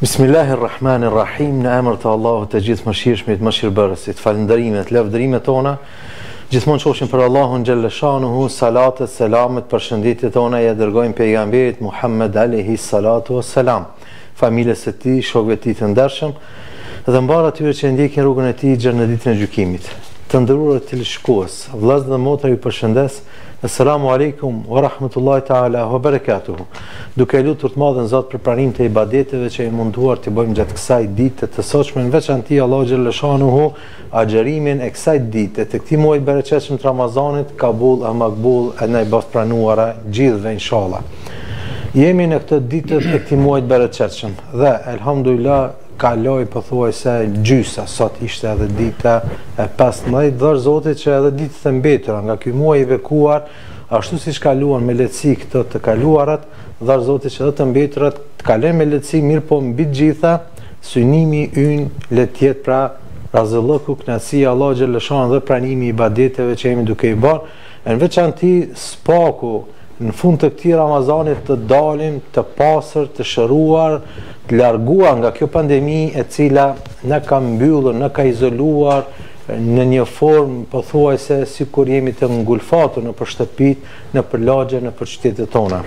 Bismillahirrahmanirrahim. Në emër të Allahut të gjithë mëshirshmit, mëshirbërësit. Falënderimet, lavdërimet tona gjithmonë qofshin për Allahun xhelle shanuhu. Salatet, selamet, përshëndetjet tona ja dërgojmë pejgamberit Muhammed alayhi salatu wassalam, familjes së tij, shokëve të tij të ndershëm dhe mbar atyre që ndjekin rrugën e tij gjërë në ditën e gjykimit. Të nderuar teleshikues, vëllezër dhe motra, ju përshëndes. Assalamu alaikum wa rahmatullahi ta'ala wa barakatuhu. Duke lutur të madhen Zot për pranimin e ibadeteve që i munduar të bëjmë gjatë kësaj dite të sotshme, në veçanti Allahu xhelle shanuhu agjerimin e kësaj dite të këtij muaji të bereqetshëm të Ramazanit, kabul e makbul e na i bëft pranuara gjithëve inshallah. Jemi në këtë ditë të këtij muaji të bereqetshëm dhe elhamdulillah kaloi pothuajse gjysa, sot ishte edhe dita e 15, dhër Zotit që edhe ditët e mbetura nga ky muaj i bekuar, ashtu siç kaluan me lehtësi këto të kaluarat, dhër Zotit që edhe të mbeturat të kalojnë me lehtësi, mirë po mbi të gjitha synimi ynë le të jetë pra razëllëku kënaqësia e Allahut xhelle shan dhe pranimi i ibadeteve që jemi duke i bërë, në veçanti spaku në fund të këtij Ramazanit të dalim të pastër, të shëruar, të larguar nga kjo pandemi e cila na ka mbyllur, na ka izoluar në një formë pothuajse sikur jemi të ngulfatur në shtëpit, në lagje, në qytetet tona.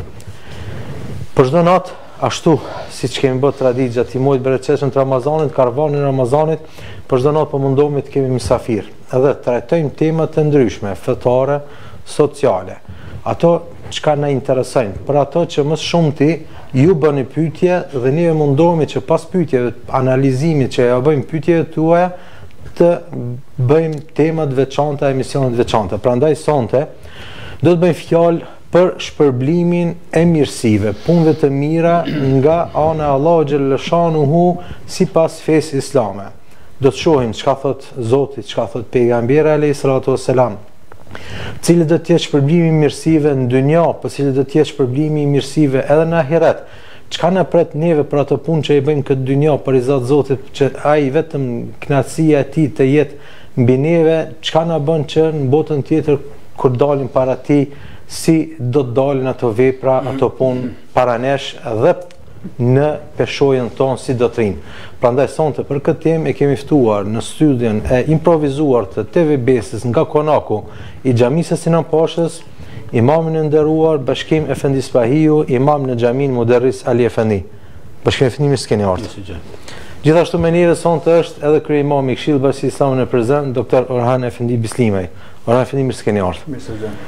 Për çdo natë, ashtu siç kemi bërë traditë gjatë muajit të bereqetshëm të Ramazanit, karavanin e Ramazanit, për çdo natë po mundohemi të kemi mysafir, edhe trajtojmë tema të ndryshme, fetare, sociale. Ato çka na interesojnë, për ato që më shumti ju bëni pyetje dhe ne mundohemi që pas pyetjeve, analizimit që ja bëjmë pyetjeve tuaja, të bëjmë tema të veçanta, emisione të veçanta. Prandaj sonte do të bëjmë fjalë për shpërblimin e mirësive, punëve të mira nga ana e Allahu xhelle shanuhu sipas fesë islame. Do të shohim çka thot Zoti, çka thot pejgamberi alayhi salatu wassalam, cili do të jetë shpërblimi i mirësive në dynja, po cili do të jetë shpërblimi i mirësive edhe në ahiret. Çka na pret neve për atë punë që i bëjmë këtë dynja për izat Zotit, që ai vetëm kënaqësia e tij të jetë mbi neve, çka na bën që në botën tjetër kur dalim para tij, si do të dalin ato vepra, ato punë para nesh dhe në peshojën tonë si do të rinë. Prandaj sonte për këtë temë e kemi ftuar në studion e improvizuar të TV Besës nga konaku i xhamisë Sinan Pashës, imamin e nderuar Bashkim Efendi Spahiu, imam në xhamin Muderris Ali Efendi. Bashkim Efendi, mirë se keni ardhur. Gjithashtu me neve sonte është edhe kryeimam i Këshillit Bashkisë Islame në prezant, Dr. Orhan Efendi Bislimaj. Orhan Efendi, mirë se keni ardhur. Mirë se jam.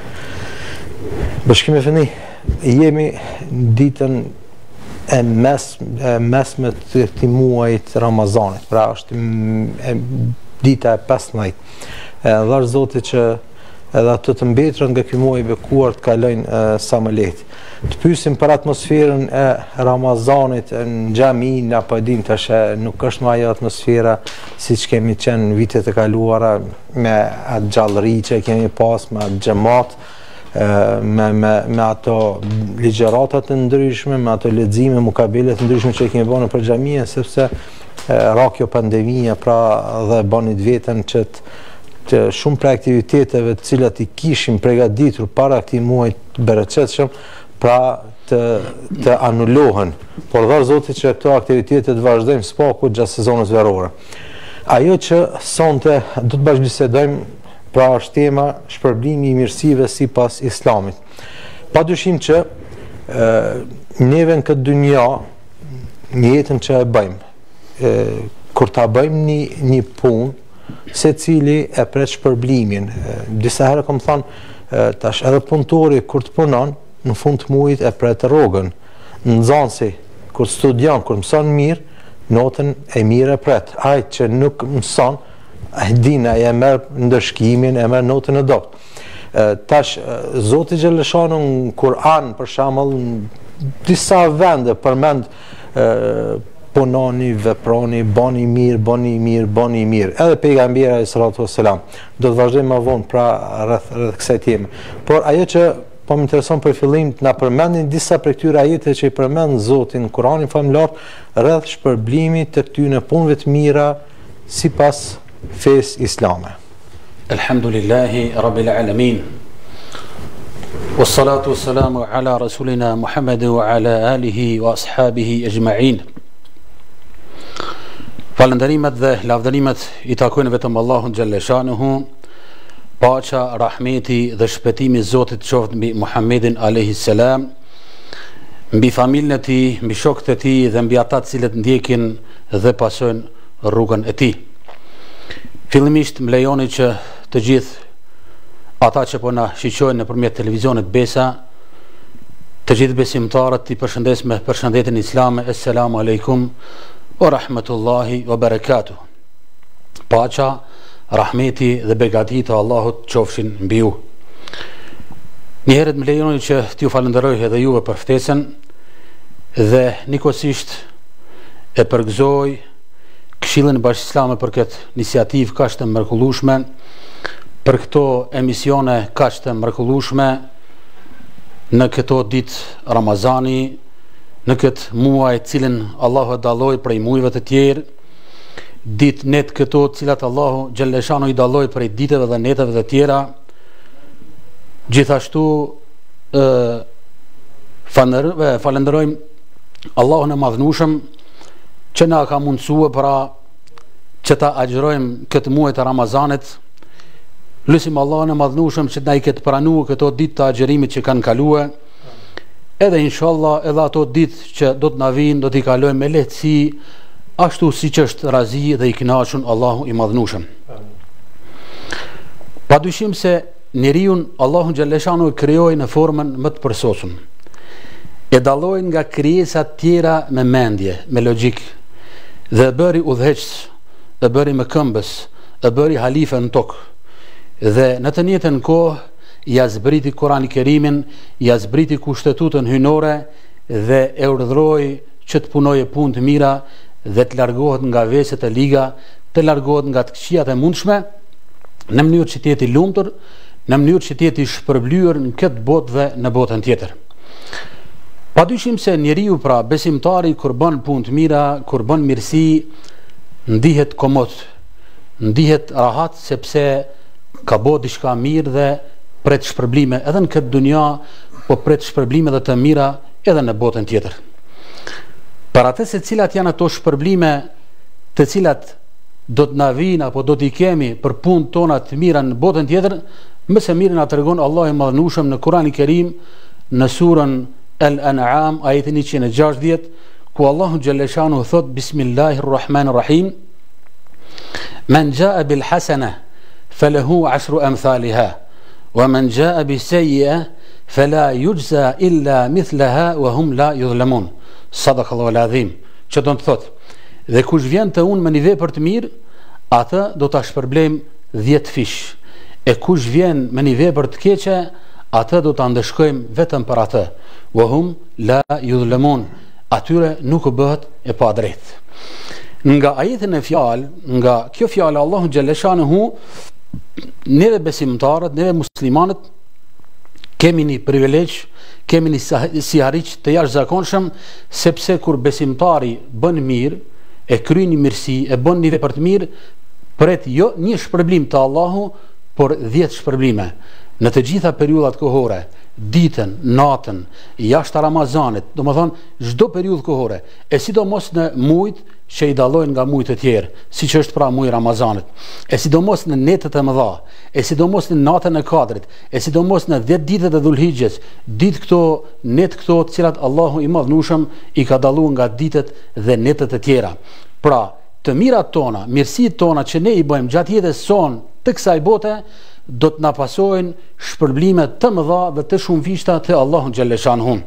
Bashkim Efendi, jemi ditën e mesme të këtij muajit Ramazanit, pra është dita e 15. Dhe Zotit që edhe ato të mbetura nga ky muaj i bekuar të kalojnë sa më lehtë. Të pyesim për atmosferën e Ramazanit në xhami, apo e dim tash nuk është më ajo atmosfera siç kemi qenë në vitet e kaluara me atë gjallëri që kemi pas, me atë xhamat, me ato ligjëratat të ndryshme, me ato lexime, mukabele të ndryshme që kemi bënë për xhamia, sepse ra kjo pandemia pra dhe bani të vetën që të shumë për aktiviteteve të cilat i kishim përgatitur para këtij muaji të bereqetshëm, pra të anulohen. Por dha Zoti që këto aktivitete të vazhdojmë spaku gjatë sezonit veror. Ajo që sonte do të bashkëbisedojmë, pra është tema shpërblimi i mirësive sipas Islamit. Padyshim që neve në këtë dynja, në jetën që e bëjmë, kur ta bëjmë një punë, secili e pret shpërblimin. Disa herë kam thënë, tash edhe punëtori kur të punon, në fund të muajit e pret rrogën. Nxënësi kur studion, kur mëson mirë, notën e mirë e pret. Ai që nuk mëson, dina e merr ndëshkimin, e merr notën e dobët. Tash Zoti xhelle shanu në Kur'an për shembull disa vende përmend punoni, veproni, bani mirë, bani mirë, bani mirë. Edhe pejgamberi alayhi salatu wassalam. Do të vazhdojmë më vonë pra rreth kësaj teme. Por ajo që po më intereson për fillim të na përmendin disa prej këtyre ajete që i përmend Zoti në Kur'anin famullar rreth shpërblimit të këtyre punëve të mira sipas fesë islame. Alhamdulillahi Rabbil Alamin. Wassalatu wassalamu ala rasulina Muhammad wa ala alihi wa ashabihi ajma'in. Falënderimet dhe lavdërimet I takojnë vetëm Allahun xhalla shanuhu. Paqja, rahmeti dhe shpëtimi I Zotit qoftë mbi Muhammedin alayhi salam, mbi familjen e tij, mbi shokët e tij dhe mbi ata të cilët ndjekin dhe pasojnë rrugën e tij. Fillimisht më lejoni që të gjithë ata që po na shiqojnë nëpërmjet televizionit Besa, të gjithë besimtarët I përshëndes me përshëndetjen islame, assalamu alaikum wa rahmatullahi wa barakatuh. Paqja, rahmeti dhe begatit e Allahut qofshin mbi ju. Njëherët më lejoni që t'ju falenderoj edhe juve për ftesën dhe nikosisht e përgëzoj Këshillin Bashkislame për këtë iniciativë kaq të mrekullueshme, për këto emisione kaq të mrekullueshme në këto ditë Ramazani, në këtë muaj cilin Allahu e dalloi prej muajve të tjerë, ditë net këto cilat Allahu xhalleshano I dalloi prej ditëve dhe neteve të tjera. Gjithashtu falenderojmë Allahun e madhnueshëm që na ka mundsuar pra që ta agjërojmë këtë muaj të Ramazanit. Lutim Allahun e madhnueshëm që na I ketë pranuar këto ditë të agjërimit që kanë kaluar, edhe inshallah edhe ato ditë që do të na vinë do t'i kalojmë me lehtësi, ashtu siç është razi dhe I kënaqur Allahu I madhnueshëm. Padyshim se njeriu Allahu xhalleshanu e krijoi në formën më të përsosur. E dalloi nga krijesat tjera me mendje, me logjik, dhe e bëri udhëheqës, e bëri me këmbës, e bëri halife në tokë. Dhe në të njëjtën kohë ja zbriti Kur'anin Kerimin, ja zbriti kushtetutën hyjnore dhe e urdhëroi që të punojë punë të mira dhe të largohet nga veset e liga, të largohet nga të këqijat e mundshme, në mënyrë që të jetë I lumtur, në mënyrë që të jetë I shpërblyer në këtë botë dhe në botën tjetër. Padyshim se njeriu pra besimtari kur bën punë të mira, kur bën mirësi, ndihet komod, ndihet rahat sepse ka bërë diçka mirë dhe pret shpërblime edhe në këtë dunja, po pret shpërblime dhe të mira edhe në botën tjetër. Për atë se cilat janë ato shpërblime të cilat do të na vinë apo do t'i kemi për punët tona të mira në botën tjetër, më së miri na tregon Allahu I madhnueshëm në Kur'anin Kerim në surën Al-An'am ajetin 160, ku Allahu xhalleshanu thot Bismillahirrahmanirrahim, Men jaa bil hasana falahu 10 amthaliha wa man jaa bi sayyi'a fala yujza illa mithlaha wa hum la yuzlamun. Sadaqallahu al-azim. Që do të thot, dhe kush vjen te unë me një vepër të mirë, atë do ta shpërblem 10 fish. E kush vjen me një vepër të keqe, atë do ta ndeshkojmë vetëm për atë. Wa hum la yuzlamun. Atyre nuk bëhet e pa drejtë. Nga ajetin e fjalë, nga kjo fjalë Allahu xhalleshanuhu, neve besimtarët, neve muslimanët kemi një privilegj, kemi një sihariq të jashtëzakonshëm, sepse kur besimtari bën mirë, e kryen një mirësi, e bën një vepër të mirë, pret jo një shpërblim të Allahu, por 10 shpërblime. Në të gjitha periudhat kohore, ditën, natën, jashtë Ramazanit, do më thonë çdo periudhë kohore, e sidomos në mujt që I dallojnë nga mujt e tjerë, siç është pra muji Ramazanit, e sidomos në netët e mëdha, e sidomos në natën e Kadrit, e sidomos në 10 ditët e Dhulhixhes, ditë këto, net këto të cilat Allahu I madhnueshëm I ka dalluar nga ditët dhe netët e tjera. Pra, të mirat tona, mirësitë tona që ne I bëjmë gjatë jetës sonë të kësaj bote, do të na pasojnë shpërblime të mëdha dhe të shumëfishta të Allahu xhalleshanuhu.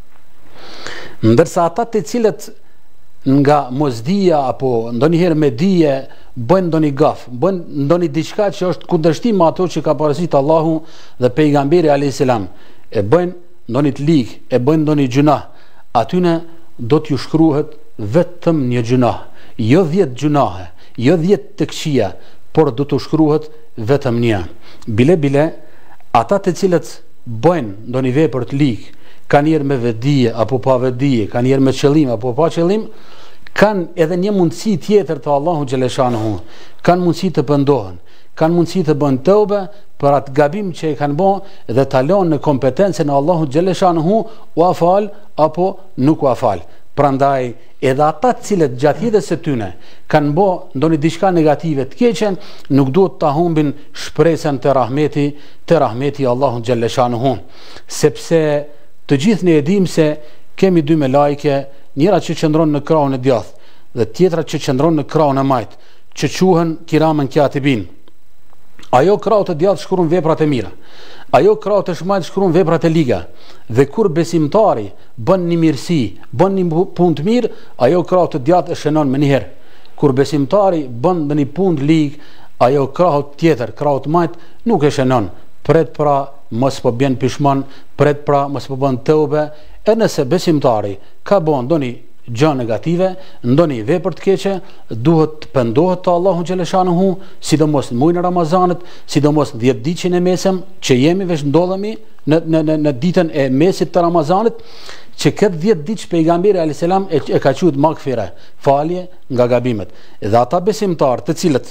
Ndërsa ata të cilët nga mosdia apo ndonjëherë me dije bëjnë ndonjë gaf, bëjnë ndonjë diçka që është kundërshtim me ato që ka porositur Allahu dhe pejgamberi alayhis salam, e bëjnë ndonjë të ligë, e bëjnë ndonjë gjuna, atyne do t'ju shkruhet vetëm një gjuna, jo 10 gjunahe, jo 10 të këqija, por do t'u shkruhet vetëm një. Bile ata të cilët bëjnë ndonjë vepër të ligë, kanë njerë me vedije apo pa vedije, kanë njerë me qëllim apo pa qëllim, kanë edhe një mundësi tjetër të Allahu xhalleshanuhu, kanë mundësi të pendohen, kanë mundësi të bëjnë tauba për atë gabim që e kanë bërë dhe ta lënë në kompetencën e Allahu xhalleshanuhu u afal apo nuk u afal. Prandaj edhe ata të cilët gjatë jetës së tyre kanë bë ndonjë diçka negative të keqen, nuk duhet ta humbin shpresën te rahmeti Allahut xhalla shanuhu, sepse të gjithë ne e dimë se kemi dy me lajke, njëra që qëndron në krahun e djathtë dhe tjetra që qëndron në krahun e majt, që quhen kiramen katibin. Ajo krahu të djathtë shkruan veprat e mira, ajo krahu të shmajt shkruan veprat e liga, dhe kur besimtari bën një mirësi, bën një punë të mirë, ajo krahu të djathtë e shënon më njëherë. Kur besimtari bën një punë të ligë, ajo krahu tjetër, krahu të majt, nuk e shënon. Pret pra mos po bën pishman, pret pra mos po bën tëube, e nëse besimtari ka bën ndonjë gjë negative, ndonjë vepër të keqe, duhet të pendohet te Allahu xhaleshanuhu, sidomos në muajin e Ramazanit, sidomos në 10 ditën e mesëm që jemi veç ndodhemi në ditën e mesit të Ramazanit, që këtë 10 ditë pejgamberi alayhis salam e ka thënë magfire, falje nga gabimet. Dhe ata besimtarë të cilët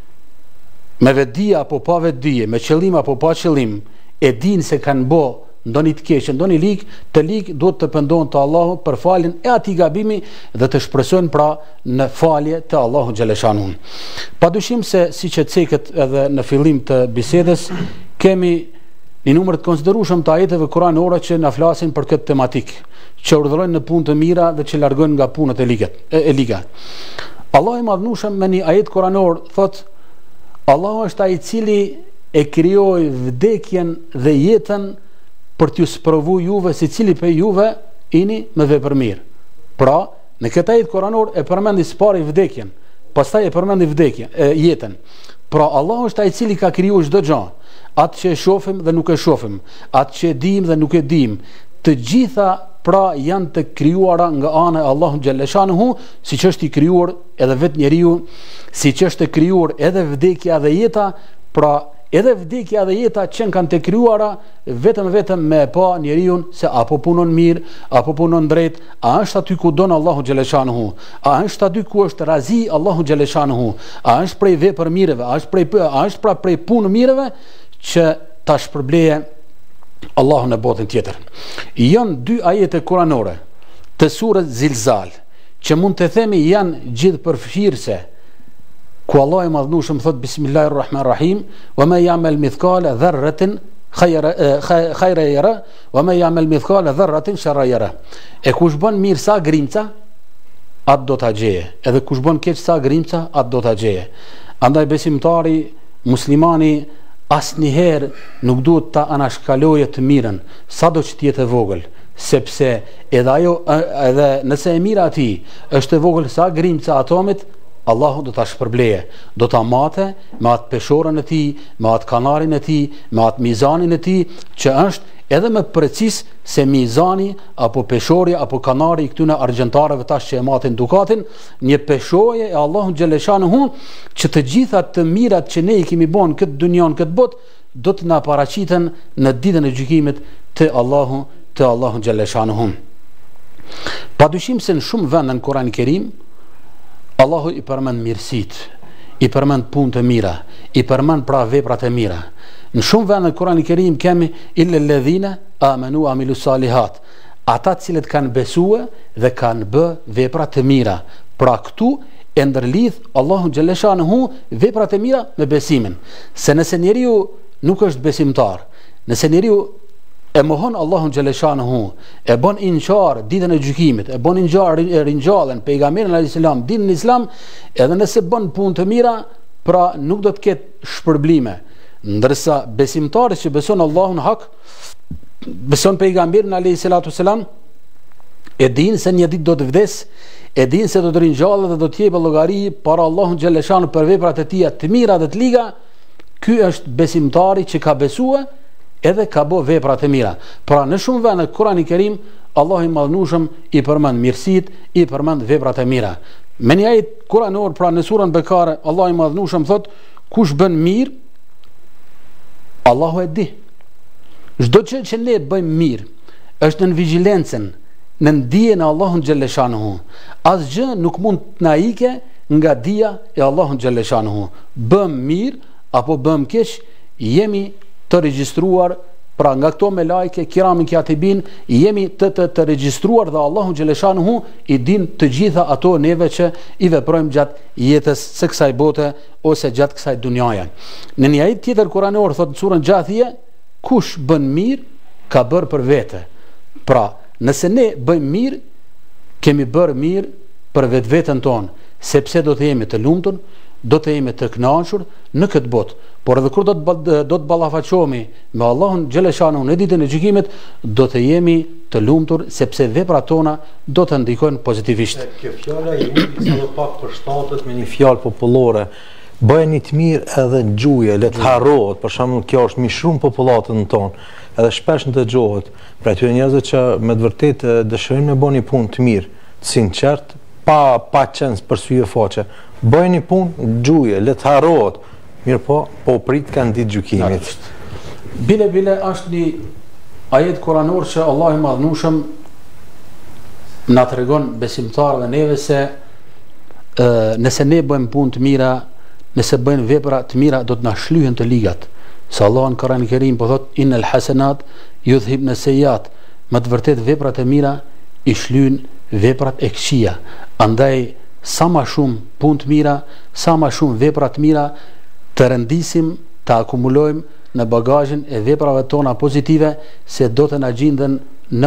me vetdi apo pa vetdi, me qëllim apo pa qëllim, e dinë se kanë bë ndonjë të keq, ndonjë lig, duhet të pendohen te Allahu për faljen e atij gabimi dhe të shpresojnë pra në falje te Allahu xhaleshanuhu. Padyshim se siç e cekët edhe në fillim të bisedës, kemi një numër të konsiderueshëm të ajeteve kuranore që na flasin për këtë tematik, që urdhërojnë në punë të mira dhe që largojnë nga punët e liga. Allahu i madhnueshëm me një ajet kuranor thot: Allahu është ai i cili e krijoi vdekjen dhe jetën për t'ju sprovu juve si cili pe juve ini me vepër mirë. Pra, në këtë ajet kuranor e përmendi së pari vdekjen, pastaj e përmendi jetën. Pra, Allah është ai i cili ka kriju çdo gjë, atë që e shohim dhe nuk e shohim, atë që e dim dhe nuk e dim. Të gjitha pra janë të krijuara nga ana e Allahut xhaleshanuhu, siç është i krijuar edhe vetë njeriu, siç është e krijuar edhe vdekja dhe jeta, pra edhe vdekja dhe jeta që kanë të krijuara vetëm me pa njeriu se apo punon mirë, apo punon drejt, a është aty ku don Allahu xhaleshanuhu, a është aty ku është razi Allahu xhaleshanuhu, a është prej vepër mirëve, a është pra prej punë mirëve që ta shpërbleje Allahu në botën tjetër. Janë dy ajete kuranore të surës Zilzal që mund të themi janë gjithë përfshirëse, ku Allah i madhnueshëm thot Bismillahirrahmanirrahim, wa ma ya'mal mithqala dharratin khayran yara wa ma ya'mal mithqala dharratin sharran yara. E kush bën mirë sa grimca, atë do ta gjeje, edhe kush bën keq sa grimca, atë do ta gjeje. Andaj besimtari muslimani asnjëherë nuk duhet ta anashkalojë të mirën, sado që të jetë e vogël, sepse edhe nëse e mira atij është e vogël sa grimca atomit, Allahu do ta shpërbleje, do ta mate me atë peshorën e tij, me atë kanarin e tij, me atë mizanin e tij, që është edhe më precis se mizani apo peshori apo kanari i këtyre argjentarëve tash që e matin dukatin, një peshoje e Allahu xhaleshanuhu që të gjitha të mirat që ne i kemi bën këtë dunjon, këtë botë, do të na paraqiten në ditën e gjykimit te Allahu xhaleshanuhu. Padyshim se në shumë vende në Kur'anin e Kerim Allahu i përmend mirësit, i përmend punët e mira, i përmend pra veprat e mira. Në shumë vende në Kur'anin e Kerim kemi illa alladhina amanu wa amilu salihat, ata të cilët kanë besuar dhe kanë bë vepra të mira. Pra këtu e ndërlidh Allahu xhaleshanuhu veprat e mira me besimin. Se nëse njeriu nuk është besimtar, nëse njeriu e mohon Allahun xhaleshanuhu, e bën inqar ditën e gjykimit, e bën inqar ringjallën pejgamberin alayhis salam dinën e Islam, edhe nëse bën punë të mira, pra nuk do të ketë shpërblime. Ndërsa besimtari që beson Allahun hak, beson pejgamberin alayhis salam, e din se një ditë do të vdes, e din se do të ringjallet dhe do të jepë llogari para Allahun xhaleshanuhu për veprat e tij të mira dhe të liga. Ky është besimtari që ka besuar edhe ka bo vepra të mira. Pra në shumë vende Kur'ani i Kerim Allahu i madhnueshëm i përmend mirësit, i përmend veprat e mira. Me një ajet kuranor, pra në surën Bekare, Allahu i madhnueshëm thot: kush bën mirë, Allahu e di. Çdo gjë që ne bëjmë mirë është në vigjilencën, në ndijen e Allahut xhaleshanuhu. Asgjë nuk mund të na ike nga dija e Allahut xhaleshanuhu. Bëm mirë apo bëm keq, jemi të regjistruar Pra nga këto me lajke, kiramin katibin, jemi të regjistruar dhe Allahu xhaleshanuhu i din të gjitha ato neve që i veprojmë gjatë jetës së kësaj bote ose gjatë kësaj dunjaje. Në një ajet tjetër kuranor thotë në surën Gjathije, kush bën mirë ka bërë për vete. Pra, nëse ne bëjmë mirë, kemi bërë mirë për vetveten tonë, sepse do të jemi të lumtur, do të jemi të kënaqur në këtë botë. Por edhe kur do të ballafaqohemi me Allahun xhaleshanuhu në ditën e gjykimit, do të jemi të lumtur sepse veprat tona do të ndikojnë pozitivisht. Kjo fjala e ujit sa pak përshtatet me një fjalë popullore. Bëjeni të mirë edhe gjuje, le të harrohet. Për shembull, kjo është më shumë popullatën tonë, edhe shpesh ndëgjohet për atyre njerëzve që me të vërtetë dëshirojnë me bëni punë të mirë, të sinqert, pa qenë për sy e faqe. Bëjeni punë gjuje, le të harrohet. Mirë po prit kanë ditë gjykimit. Bile është një ajet kuranor që Allah i madhnushëm na tregon besimtarëve neve se nëse ne bëjmë punë të mira, nëse bëjmë vepra të mira, do të na shlyhen të ligat. Se Allah në Kur'anin e Kerim po thot innal hasanat yudhhibna sayyiat. Më të vërtet veprat e mira i shlyen veprat e këqija. Andaj sa më shumë punë të mira, sa më shumë vepra të mira të rendisim, të akumulojmë në bagazhin e veprave tona pozitive, se do të na gjenden në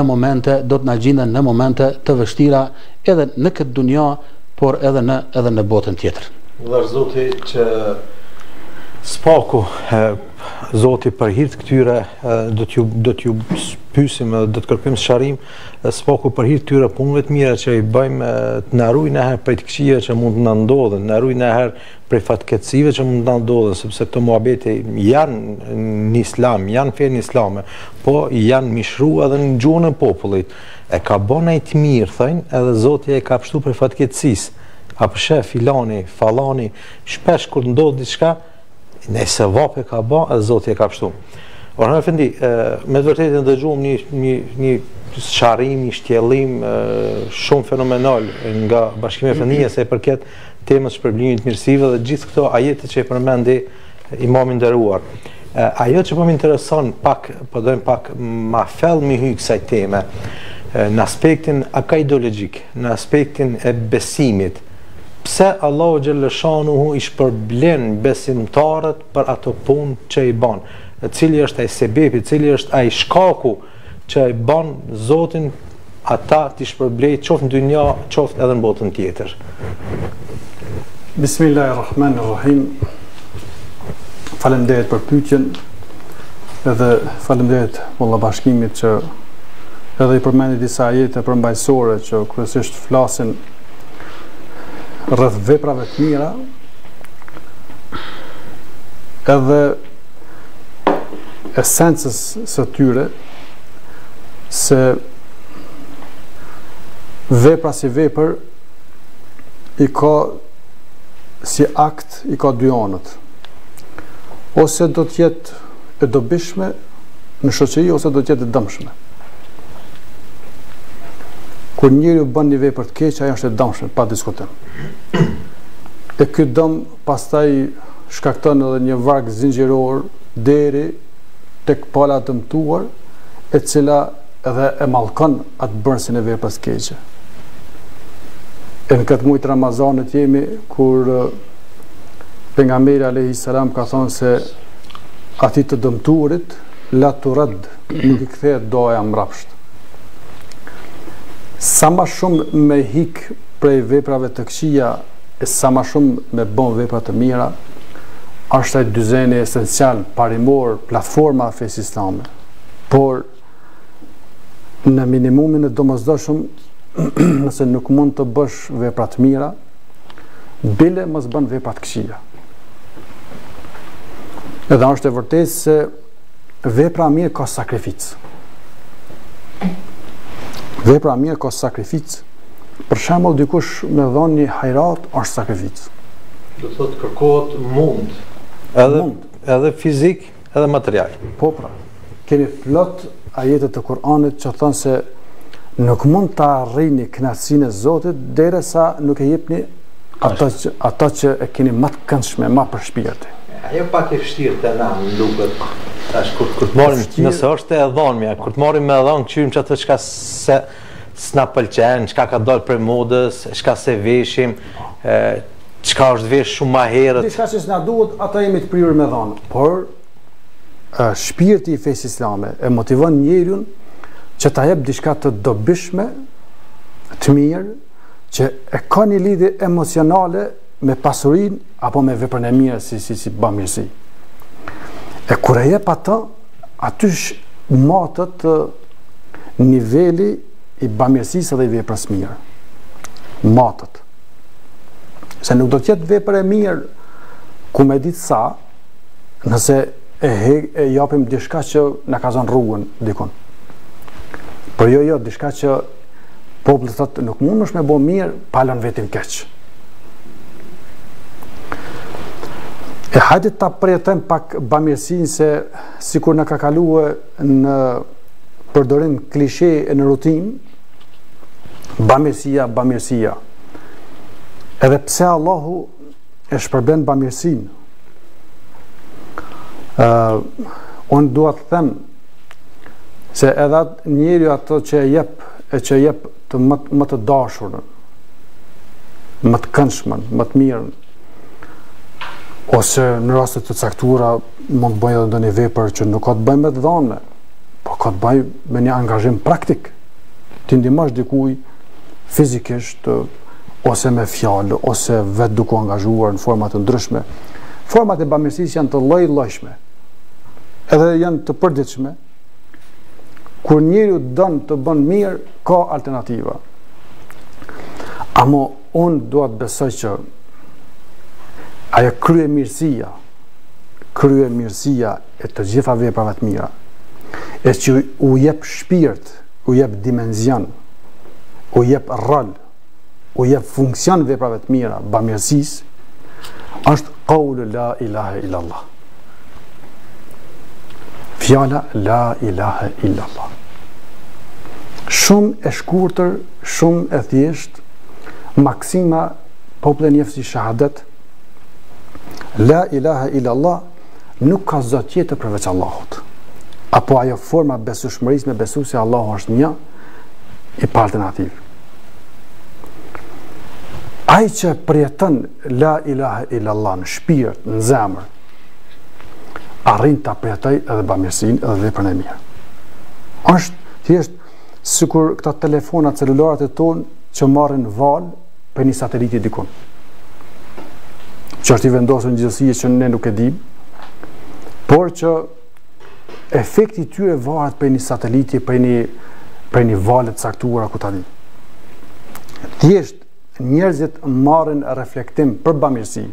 momente të vështira edhe në këtë dunja, por edhe në botën tjetër. Vëllai Zoti që spaku Zoti për hir të këtyre do t'ju pyesim, do të kërkojmë sqarim, spaku për hir të këtyre punëve të mira që i bëjmë, të na ruajnë herë prej të këqija që mund të na ndodhen, na ruajnë herë prej fatkeqësive që mund të na ndodhen, sepse këto muhabete janë në Islam, janë fenë islame, po janë mishruar edhe në gjuhën e popullit. E ka bënë ai të mirë, thënë, edhe Zoti e ka pështu prej fatkeqësisë. Apo shef filani, fallani, shpesh kur ndodh diçka, nëse vape ka bë, edhe Zoti e ka pështu. Orhan Efendi, me të vërtetë ndëgjuam një sqarim, një shtjellim shumë fenomenal nga Bashkimi Efendia se përket temës shpërblimit të mirësive dhe gjithë këto ajete që e përmendi imami nderuar. Ajo që po më intereson pak, po dojmë pak ma fell mi hyj kësaj teme, në aspektin akaidologjik, në aspektin e besimit. Pse Allahu xhaleshanuhu i shpërblen besimtarët për ato punë që i bën? Cili është ai sebebi, cili është ai shkaku që i bën Zotin ata të shpërblej qoftë në dynja, qoftë edhe në botën tjetër? Bismillahirrahmanirrahim. Faleminderit për pyetjen, edhe faleminderit valla bashkimit që edhe i përmendi disa ajete përmbajtësore që kryesisht flasin rreth veprave të mira, edhe esencës së tyre, se vepra si vepër i ka si akt, i ka dy anët. Ose do të jetë e dobishme në shoqëri, ose do të jetë e dëmshme. Kur njeriu bën një vepër të keq, ajo është e dëmshme, pa diskutim. E ky dëm pastaj shkakton edhe një varg zinxhiror deri tek pala dëmtuar, e cila edhe e mallkon atë bërësin e veprës së keqe. E në këtë muaj të Ramazanit jemi kur pejgamberi alayhis salam ka thonë se atij të dëmtuarit la turad, nuk i kthehet doja mbrapsht. Sa më shumë me hik prej veprave të këqija e sa më shumë me bën vepra të mira, është ai dyzeni esencial, parimor, platforma e fesë islame. Por në minimumin e domosdoshëm, nëse nuk mund të bësh vepra të mira, bile mos bën vepra të këqija. Edhe është e vërtetë se vepra mirë ka sakrificë. Vepra mirë ka sakrificë. Për shembull, dikush me dhënë një hajrat është sakrificë. Do thotë kërkohet mund, edhe fizik, edhe material. Po pra, kemi plot ajete të Kur'anit që thonë se nuk mund të arrini kënaqësinë e Zotit derisa nuk e jepni ato që e keni më të këndshme, më për shpirtin. Ajo pak e vështirë të na, më duket. Tash kur të marrim nëse është e dhënmja, kur të marrim me dhënë qyrim çato çka se s'na pëlqen, çka ka dalë për modës, çka se veshim, çka është vesh shumë më herët. Diçka që s'na duhet, ata jemi të prirur me dhënë, por shpirti i fesë islame e motivon njeriun që ta jep diçka të dobishme, të mirë, që e ka një lidhje emocionale me pasurinë apo me veprën e mirë si bamirësi. E kur e jep atë, aty matët niveli i bamirësisë dhe i veprës mirë. Matët. Se nuk do të jetë vepër e mirë ku me ditë sa, nëse e japim diçka që na ka zonë rrugën dikun. Por jo, diçka që populli thotë nuk mundesh me bo mirë, pa lënë vetin keq. E hajde ta përjetojmë pak bamirësinë se sikur na ka kaluar në përdorim klishe e në rutinë, bamirësia. Edhe pse Allahu e shpërben bamirësinë, unë dua të them se edhe njeriu ato që e jep të më të dashurën, më të këndshmen, më të mirën, ose në raste të caktuara mund të bëjë edhe ndonjë vepër që nuk ka të bëjë me të dhënë, por ka të bëjë me një angazhim praktik. Ti ndihmosh dikujt fizikisht ose me fjalë ose vetë duke u angazhuar në forma të ndryshme. Format e bamirësisë janë të lloj-llojshme. Edhe janë të përditshme. Kur njeriu don të bën mirë, ka alternativa. Amo unë dua të besoj që ajo kryemirësia e të gjitha veprave të mira, e që u jep shpirt, u jep dimenzion, u jep rol, u jep funksion veprave të mira, bamirësisë, është qaulu la ilaha illallah. Fjala la ilaha illallah. Shumë e shkurtër, shumë e thjesht, maksima populli njeh si shahadet. La ilaha illallah nuk ka zot tjetër përveç Allahut. Apo ajo forma besueshmërisë me besu se Allahu është një, i pa alternativë. Ai që përjeton la ilaha illallah në shpirt, në zemër, arrin ta përjetoj edhe bamirësinë edhe veprën e mirë. Është thjesht sikur këta telefonat celularat e tonë që marrin valë për një sateliti dikun. Që është i vendosur në gjithësi që ne nuk e dim, por që efekti i tyre varet për një sateliti, për një valë të caktuara ku tani. Thjesht njerëzit marrin reflektim për bamirësi.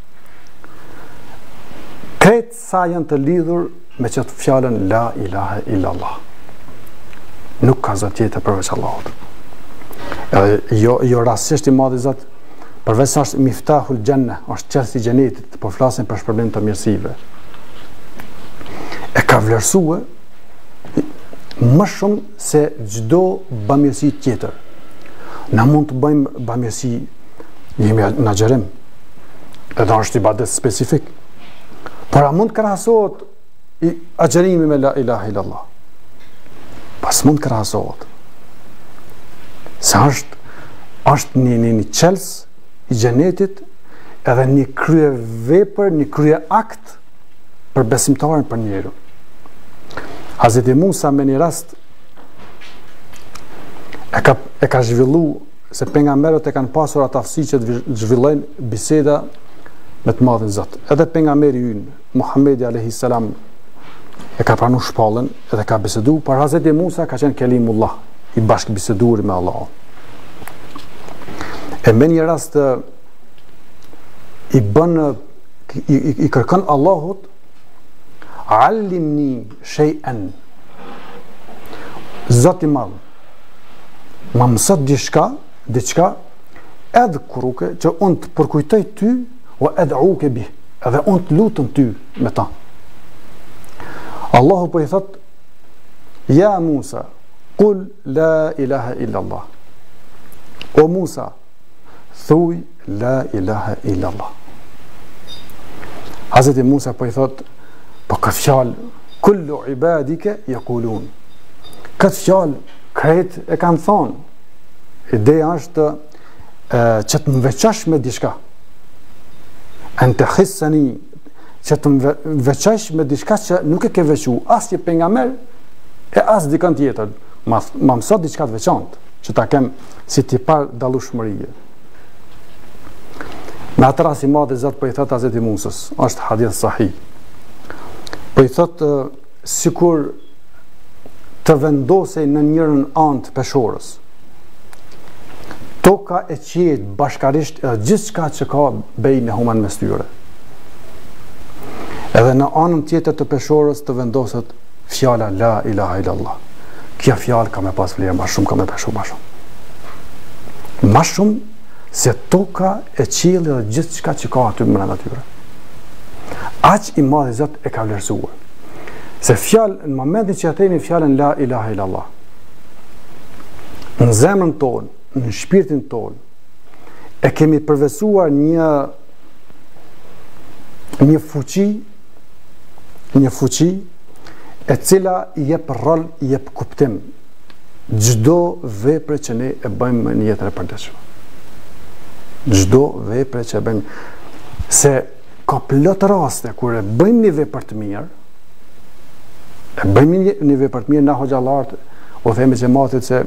Kretë sa janë të lidhur me çështë fjalën la ilaha illallah. Nuk ka zot tjetër përveç Allahut. Edhe jo rastësisht i madhi Zot, përveç se është miftahul xhenna, është çelësi i xhenetit, po flasim për shpërblim të mirësive. E ka vlerësuar më shumë se çdo bamirësi tjetër. Na mund të bëjmë bamirësi, jemi në xherem, edhe është ibadet specifik. Por a mund krahasohet agjerimi me la ilaha illallah? Pas mund krahasohet. Se është një qels i xhenetit, edhe një krye vepër, një krye akt për besimtarin, për njeriu. Hazreti Musa me një rast e ka zhvillu, se pejgamberët e kanë pasur atë aftësi që të zhvillojnë biseda me të madhin Zot. Edhe pejgamberi ynë, Muhamedi alayhis salam, e ka pranuar shpallën edhe ka bisedu, por Hazreti Musa ka qenë kelimullah, i bashkëbiseduar me Allahun. E me një rast i kërkon Allahut, allimni shay'an, Zoti i madh, ma mësot diçka edhkuruke, që unë të përkujtoj ty, o edhuke bih, edhe unë të lutëm ty me ta. Allahu po i thot, ja Musa, kul la ilaha illallah. O Musa, thuj la ilaha illallah. Hazreti Musa po i thot, po ka fjalë kullu ibadike yaqulun. Këtë fjalë krejt e kanë thonë. Ideja është që të më veçash me diçka. Ente khissani, që të më veçash me diçka që nuk e ke veçu as një pejgamber e as dikën tjetër. Ma mësot diçka të veçantë, që ta kem si tipar dallueshmërie. Në atë rast i madh Zot po i thot Hazreti Musës, është hadith sahih. Po i thot sikur të vendosej në njërën anë të peshorës. Toka e qiejt bashkarisht edhe gjithçka që ka bejnë e human mes tyre. Edhe në anën tjetër të peshorës të vendoset fjala la ilaha illallah. Kjo fjalë ka me pas vlerë ma shumë, ka me peshu ma shumë. Ma shumë se toka e qielli dhe gjithçka që ka aty brenda tyre. Aq i madh Zot e ka vlerësuar. Se fjalë në momentin që themi fjalën la ilaha illallah, në zemrën tonë, në shpirtin tonë, e kemi përvesuar një fuqi e cila i jep rol, i jep kuptim çdo vepre që ne e bëjmë në jetën e përditshme. Çdo vepre që e bëjmë, se ka plot raste kur e bëjmë një vepër të mirë, na hoxhallarët o themi xhamatit se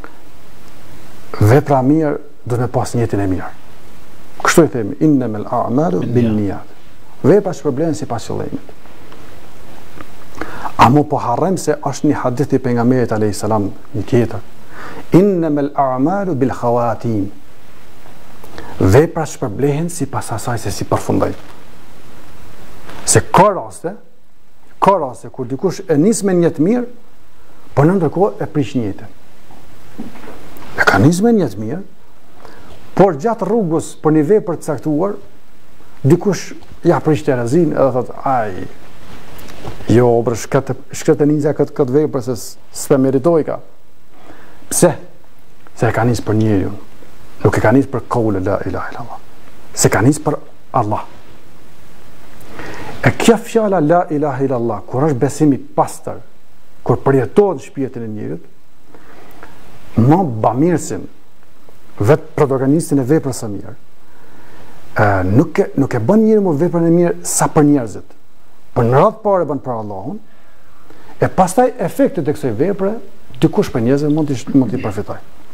vepra mirë do të pas njëtin e mirë. Kështu i themi, innamal a'malu binniyat. Vepra shpërblen sipas qëllimit. Amo po harrem se është një hadith i pejgamberit alayhis salam një tjetër. Innamal a'malu bil khawatim. Vepra shpërblehen sipas asaj se si përfundoj. Se ka raste kur dikush e nis me një të mirë, por në ndërkohë e prish njëtën. E ka nis me një të mirë, por gjatë rrugës për një vepër të caktuar, dikush ja prish terezin edhe thot, aj, jo, për shkret e nizja këtë vepër se s'pe meritoj ka. Pse? Se e ka nis për njeriu, nuk e ka nis për kaule la ilaha illallah. Se ka nis për Allah. E kjo fjala la ilaha illallah, kur është besimi pastër, kur përjetohet në shpirtin e njerit, më bamirësin, vetë protagonistin e veprës së mirë, nuk e bën njëri më veprën e mirë sa për njerëzit, për në radhë parë e bën për Allahun, e pastaj efektet e kësaj vepre, dikush për njerëzit mund t'i përfitoj.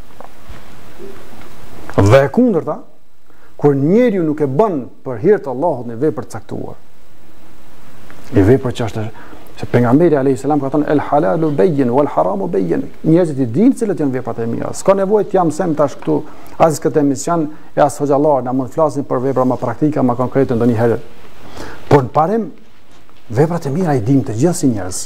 Dhe e kundërta, kur njeriu nuk e bën për hir të Allahut në vepër të caktuar, një vepër që është se pejgamberi alayhis salam ka thënë el halalu bayyin wal haramu bayyin. Njerëzit i dinë cilat janë veprat e mira. S'ka nevojë të jam sem tash këtu as këtë emision e as hoxhallar na mund të flasin për vepra më praktike, më konkrete ndonjëherë. Por në parim veprat e mira i dimë të gjithë si njerëz.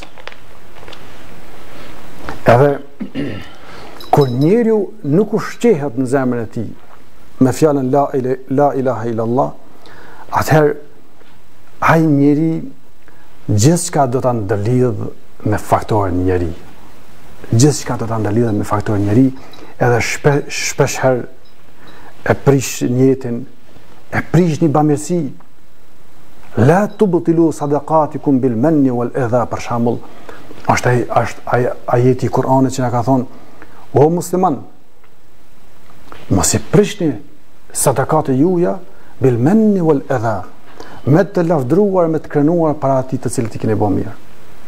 Edhe kur njeriu nuk ushqehet në zemrën e tij me fjalën la ilaha illallah, atëherë ai njeri gjithçka do ta ndërlidh me faktorin njeri. Gjithçka do ta ndërlidh me faktorin njeri, edhe shpesh herë e prish njëtin, e prish një bamirësi. La tubtilu sadaqatikum bil manni wal adha, për shembull, është ajeti i Kuranit që na ka thonë, o musliman, mos i prishni sadaqat e juaja bil manni wal adha, me të lavdruar, me të krenuar para atij të cilët i keni bërë mirë.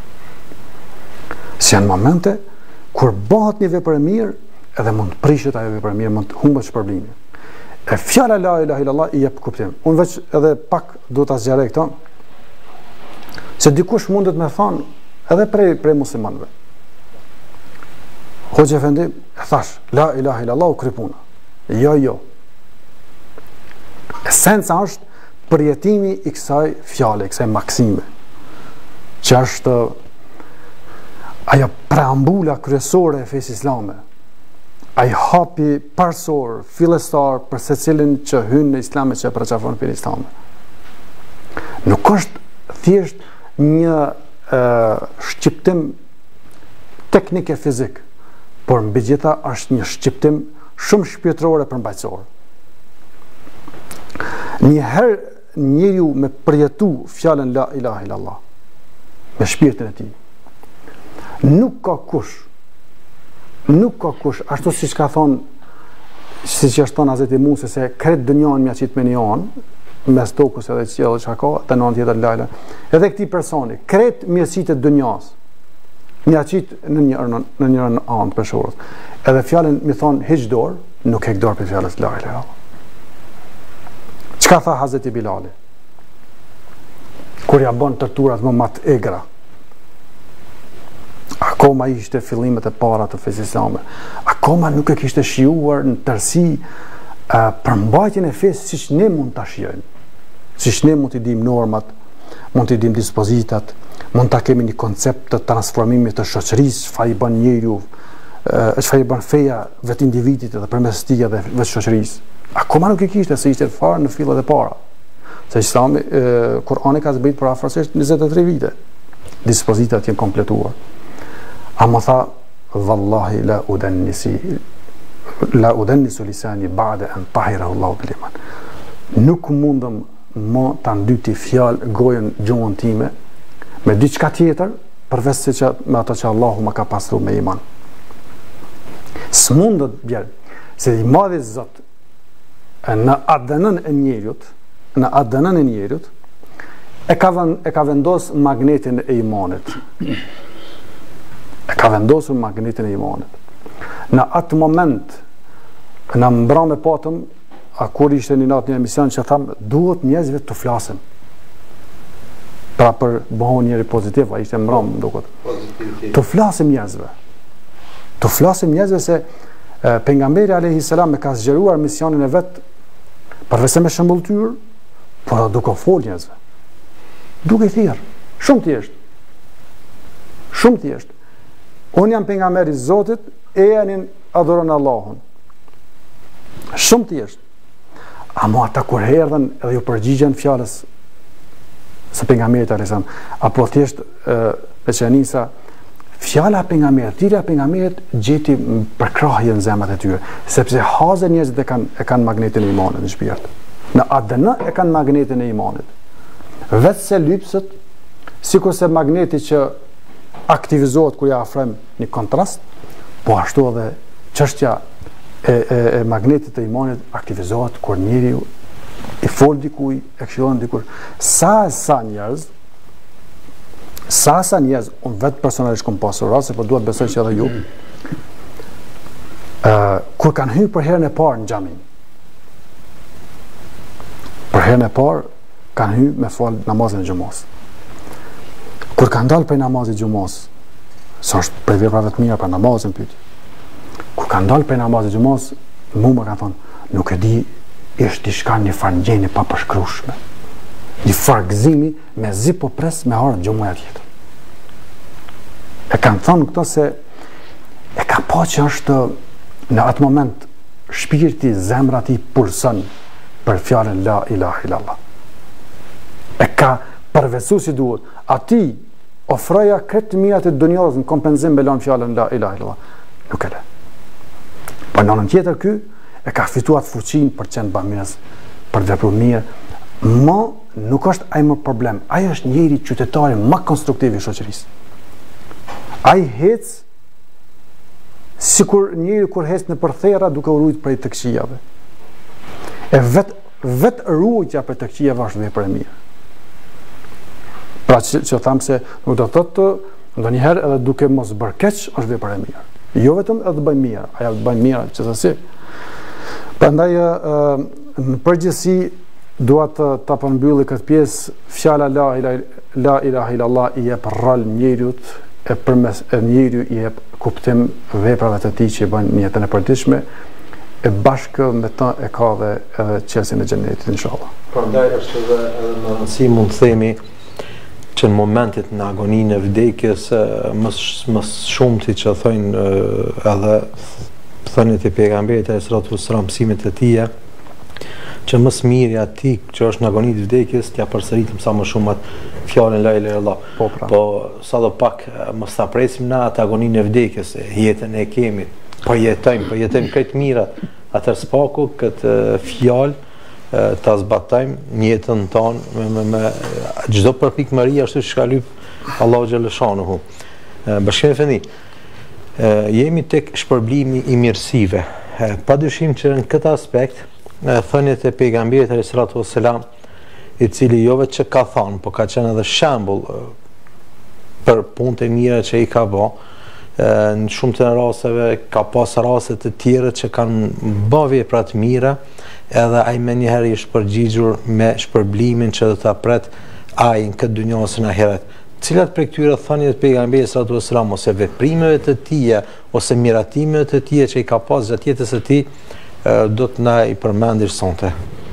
Si janë momente kur bëhet një vepër e mirë, edhe mund të prishet ajo vepër e mirë, mund të humbet shpërblimi. E fjala la ilaha illallah i jep kuptim. Unë veç edhe pak do ta zgjerej këto, se dikush mundet me thonë edhe prej muslimanëve. Hoxha Efendi e thash, la ilaha illallah u krypuna. Jo. Esenca është përjetimi i kësaj fjale, kësaj maksime, që është ajo preambula kryesore e fesë islame, ai hapi parsor, fillestar për secilin që hyn në islam e që përqafon fenë islame. Nuk është thjesht një shqiptim teknik e fizik, por mbi gjitha është një shqiptim shumë shpirtëror e përmbajtësor. Njëherë njeriu me përjetu fjalën la ilaha illallah, me shpirtin e tij. Nuk ka kush, ashtu siç ka thonë, siç është thonë Hazreti Musa se kret dënjan mja qit me një anë, mes tokës edhe qiellit çka ka, të në anë tjetër lajla. Edhe këtij personi, kret mirësitë e dënjas, mja qit në njërën anë për shorës. Edhe fjalën mi thonë hiq dorë, nuk hek dorë për fjalës la ilaha illallah. Çka tha Hazreti Bilali? Kur ja bën torturat më mat egra. Akoma ishte fillimet e para të fesë islame. Akoma nuk e kishte shijuar në tërësi përmbajtjen e fesë siç ne mund ta shijojmë. Siç ne mund t'i dim normat, mund t'i dim dispozitat, mund ta kemi një koncept të transformimit të shoqërisë, çfarë i bën njeriu, çfarë i bën feja vetë individit edhe përmes tij edhe vetë shoqërisë. Akoma nuk e kishte se ishte fare në fillat e para. Se Islami, Kurani ka zbrit për afërsisht 23 vite. Dispozitat janë kompletuar. Ama tha, vallahi la udennisu lisani ba'de an tahirahu Allahu bil iman. Nuk mundëm më ta ndyti fjalë gojën gjuhën time me diçka tjetër përveç se me ato që Allahu më ka pastru me iman. S'mundet bjerë se i madhi Zot në ADN-n e njeriut e ka vendos magnetin e imanit. E ka vendosur magnetin e imanit. Në atë moment në mbra me patëm, kur ishte një natë një emision që thamë, duhet njerëzve të flasim. Pra për bëhon njeri pozitiv, a ishte mbra më duket. Të flasim njerëzve. Të flasim njerëzve se pejgamberi alayhi salam me ka zgjeruar misionin e vet përveç me shëmbulltyr, por duke fol njerëzve. Duke thirr, shumë thjesht. Shumë thjesht. Unë jam pejgamberi i Zotit, e janin adhuron Allahun. Shumë thjesht. Ama ata kur erdhen edhe ju përgjigjen fjalës së pejgamberit alayhis salam, apo thjesht veçanisa fjala pejgamberit, thirrja e pejgamberit gjeti përkrahje në zemrat e tyre, sepse hazë njerëzit e kanë magnetin e imanit në shpirt. Në ADN e kanë magnetin e imanit. Vetë se lypsët, sikurse magneti që aktivizohet kur ja afrojmë një kontrast, po ashtu edhe çështja e magnetit të imanit aktivizohet kur njeriu i fol dikuj, e këshillon dikuj. Sa njerëz, unë vetë personalisht kom pasur rase, po duhet besoj që edhe ju, kur kanë hyrë për herën e parë në xhami. Për herën e parë kanë hyrë me fal namazin e xumos. Kur kanë dalë për namazin e xumos, sa është për veprave të mira për namazin pyet. Kur kanë dalë për namazin e xumos, më kanë thonë, nuk e di, është diçka një fargjeni pa përshkrueshme. Një fargëzimi me zi po pres me harë gjumoja tjetër. E kanë thonë këto se e ka pa që është në atë moment shpirti, zemra ti pulson për fjalën la ilaha illallah. E ka përveçu si duhet. Ati ofroja këtë mirat e dunjos në kompenzim me lanë fjalën la ilaha illallah. Nuk e le. Për në tjetër ky e ka fituat fuqin për qenë bamirës, për vepru mirë. Ma nuk është ai më problem. Ai është njëri qytetari më konstruktiv i shoqërisë. Ai hec sikur njëri kur hec në përthera duke u ruajtur prej të këqijave. E vet ruajtja për të këqijave është vepër e mirë. Pra që thamë se nuk do thotë ndonjëherë edhe duke mos bërë keq është vepër e mirë. Jo vetëm edhe të bëjmë mirë, ajo të bëjmë mirë gjithsesi. Prandaj në përgjithësi dua ta përmbylli këtë pjesë, fjala la ilaha illallah i jep rol njeriut, e përmes njeriu i jep kuptim veprave të tij që i bën në jetën e përditshme, e bashkë me ta e ka edhe qelsin e xhenetit inshallah. Prandaj është edhe në rëndësi mund të themi që në momentet në agoninë e vdekjes më shumë ti që thojnë edhe thënit e pejgamberit e sratu sëram mësimet e tija, që më smiri ati që është në agoninë e vdekjes t'ja përsëritim sa më shumë atë fjalën la ilaha illallah. Po sa do pak mos ta presim na atë agoninë e vdekjes, jetën e kemi, po jetojmë këtë mirat, atër spaku këtë fjalë ta zbatojmë në jetën tonë me çdo përpikmëri ashtu që ka lyp Allahu xhalla shanuhu. Bashkim Efendi, jemi tek shpërblimi i mirësive. Padyshim që në këtë aspekt thënjet e pejgamberit alayhi salatu wassalam, i cili jo vetë që ka thënë, po ka qenë edhe shembull për punët e mira që i ka bë. Në shumë të rasteve ka pas raste të tjera që kanë bë vepra të mira, edhe ai më njëherë i është përgjigjur me shpërblimin që do ta pret ai në këtë dynjë ose në ahiret. Cilat prej këtyre thënieve të pejgamberit sallallahu alajhi wasallam ose veprimeve të tija ose miratimeve të tija që i ka pas gjatë jetës së tij do të na i përmendish sonte?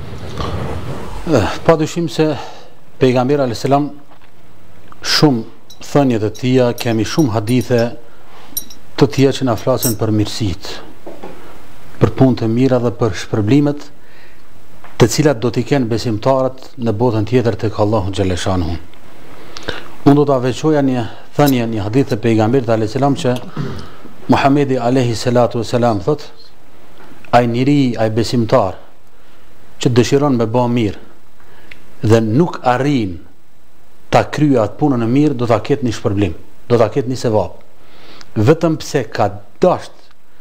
Padyshim se pejgamberi alayhis salam shumë thënie të tija, kemi shumë hadithe të tjera që na flasin për mirësitë, për punët e mira dhe për shpërblimet të cilat do t'i kenë besimtarët në botën tjetër tek Allahu xhalla shanuhu. Unë do ta veçoja një thënie, një hadith të pejgamberit alayhis salam që Muhamedi alayhi salatu wasalam thot: ai njeri, ai besimtar që dëshiron me bë mirë dhe nuk arrin ta kryej atë punën e mirë, do ta ketë një shpërblim, do ta ketë një sevap. Vetëm pse ka dasht,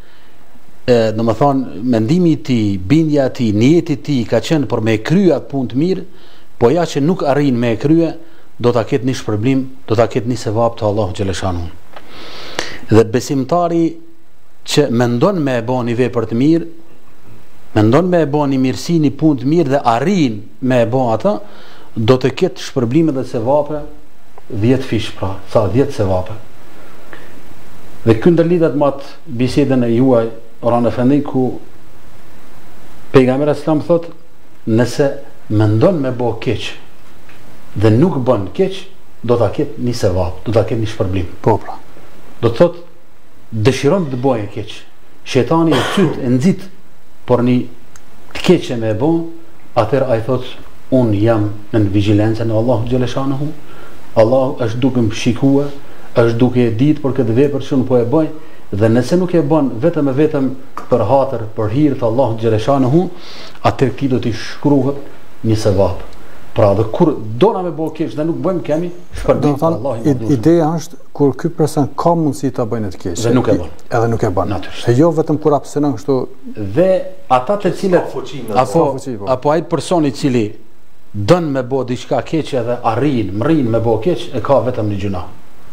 do më thonë, mendimi i tij, bindja e tij, niyeti i tij ka qenë për me kryer atë punë të mirë, po ja që nuk arrin me kryer, do ta ketë një shpërblim, do ta ketë një sevap të Allahu xhalla shanuhu. Dhe besimtari që mendon me e bën një vepër të mirë, mendon me e bën një mirësi, një punë të mirë dhe arrin me e bën atë, do të ketë shpërblime dhe sevape 10 fish, pra, sa 10 sevape. Dhe kjo ndërlidhet me atë bisedën e juaj Orhan Efendi, ku pejgamberi sallallahu thot: nëse mendon me bë keq dhe nuk bën keq, do ta ketë një sevap, do ta ketë një shpërblim. Po pra. Do të thot, dëshiron të bëjë keq, shejtani e cyt e nxit por një të keqe me e bën, atëherë ai thot: unë jam në vigjilencën e Allahu xhalla shanuhu, Allahu është duke më shikuar, është duke e ditë për këtë vepër që unë po e bëj, dhe nëse nuk e bën vetëm e vetëm për hatër, për hir të Allahu xhalla shanuhu, atëherë ti do t'i shkruhet një sevap. Pra, dhe kur dona me bëj keq dhe nuk bëjmë, kemi shpërblim të Allahut. Ideja është kur ky person ka mundësi ta bëjë të keq, dhe nuk e bën. Edhe nuk e bën. Natyrisht. E jo vetëm kur abstenon kështu. Dhe ata të cilët apo ai person i cili don me bë diçka keqe dhe mrin me bë keq, e ka vetëm një gjuna.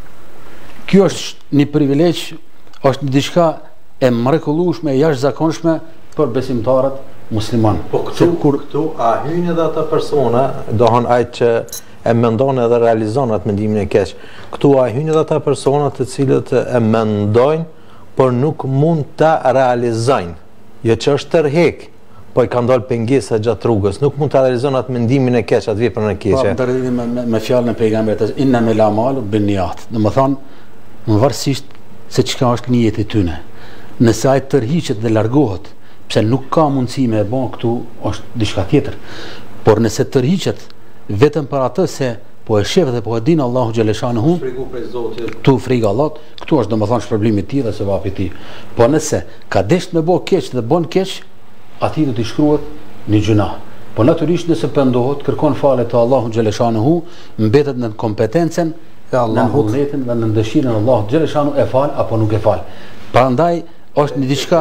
Kjo është një privilegj, është një diçka e mrekullueshme, e jashtëzakonshme për besimtarët musliman. Po këtu a hyn edhe ata persona, dohon ai që e mendon edhe realizon atë mendimin e keq. Këtu a hyn edhe ata persona të cilët e mendojnë, por nuk mund ta realizojnë. Jo që është tërheq, po i ka ndal pengesa gjatë rrugës, nuk mund ta realizon atë mendimin e keq, atë veprën e keqe. Po ndërlidhim me fjalën e pejgamberit, inna me l'amalu binniyat. Domethënë, varësisht se çka është niyeti i tyre. Nëse ai tërhiqet dhe largohet, pse nuk ka mundësi me e bën, këtu është diçka tjetër. Por nëse tërhiqet vetëm për atë se po e shef dhe po e din Allahu xhalla shanuhu, tu frikë Allahut, këtu është domethënë shpërblimi i tij dhe sevapi i tij. Po nëse ka desh me bë keq dhe bën keq, atij do t'i shkruhet një gjuna. Po natyrisht nëse pendohet, kërkon falje te Allahu xhalla shanuhu, mbetet në kompetencën e Allahut, në vullnetin dhe në dëshirën e Allahut xhalla shanuhu, e fal apo nuk e fal. Prandaj është një diçka,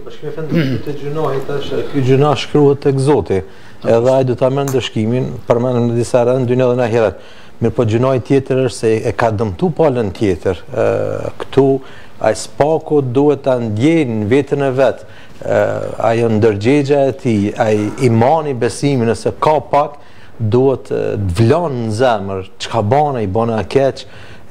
të gjunohi tash, ky gjuna shkruhet tek Zoti, edhe ai do ta merr dëshkimin, përmendëm në disa rënd dynë dhe në ahiret. Mirë, po gjunohi tjetër është se e ka dëmtu palën tjetër. Këtu ai spaku duhet ta ndjejë në veten e vet. Ajo ndërgjegja e tij, ai imani, besimi, nëse ka pak, duhet të vlon në zemër, çka bën ai, bën a keq,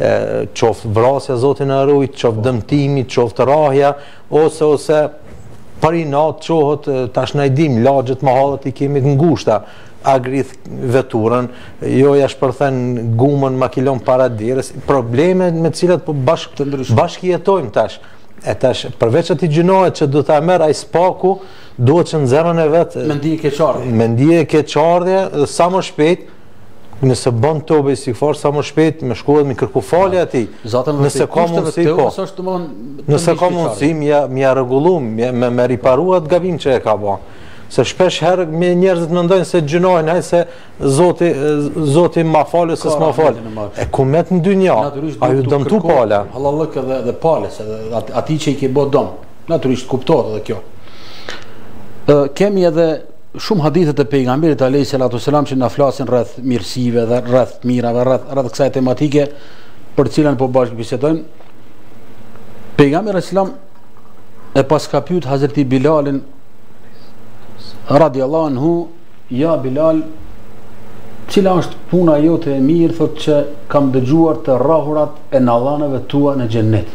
qoftë vrasja Zotin e rujt, qoftë dëmtimi, qoftë rrahja, ose për inat qohët, tash na i dim, lagjet mahallët i kemi të ngushta, agrith veturën, jo ja shpërthen gumën makilon para derës, probleme me të cilat po bashkë jetojmë tash. E tash, përveç atij gjinohet që do ta merr ai spaku, duhet që në zemrën e vet mendije keqardhje, sa më shpejt, nëse bën tobe istighfar, sa më shpejt me shkohet me kërku falje atij. Nëse ka mundësi, nëse ka mundësi, më rregullum, me riparuar atë gabim që e ka bën. Se shpesh herë me njerëzit mendojnë se gjinojnë, haj se Zoti ma falë se s'ma falë. E kumet në dynja, a ju dëmtu pala. Halallëk edhe pales, edhe ati që i ke bë dom. Naturisht kuptohet edhe kjo. Kemi edhe shumë hadithet e pejgamberit alayhi salatu selam që na flasin rreth mirësive dhe rreth mirave, rreth kësaj tematike për cilën po bashkë bisedojmë. Pejgamberi selam e pas ka pyet Hazreti Bilalin radiallahu anhu, ja Bilal, cila është puna jote e mirë, thot që kam dëgjuar të rrahurat e nallanëve tua në xhennet.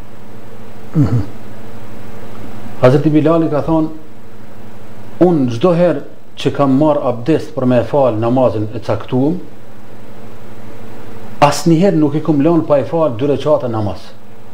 Hazreti Bilali ka thonë, unë çdo herë që kam marr abdest për me fal namazin e caktuar, asnjëherë nuk e kam lënë pa e fal 2 rekate namaz.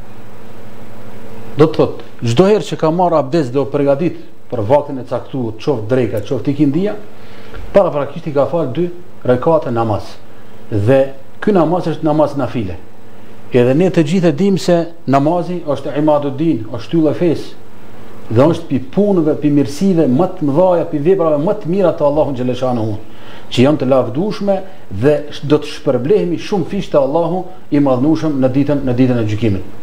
Do të thotë, çdo herë që kam marr abdest dhe u përgatit për vaktin e caktuar, qoftë dreka, qoftë ikindia, paraprakisht i ka fal 2 rekate namaz. Dhe ky namaz është namaz nafile. Edhe ne të gjithë e dim se namazi është imaduddin, është shtylla e fesë. Dhe është pi punëve, pi mirësive më të mëdha, pi veprave më të mira të Allahut xhaleshanuhu, që janë të lavdueshme dhe do të shpërblehemi shumë fish te Allahu i madhnueshëm në ditën e gjykimit.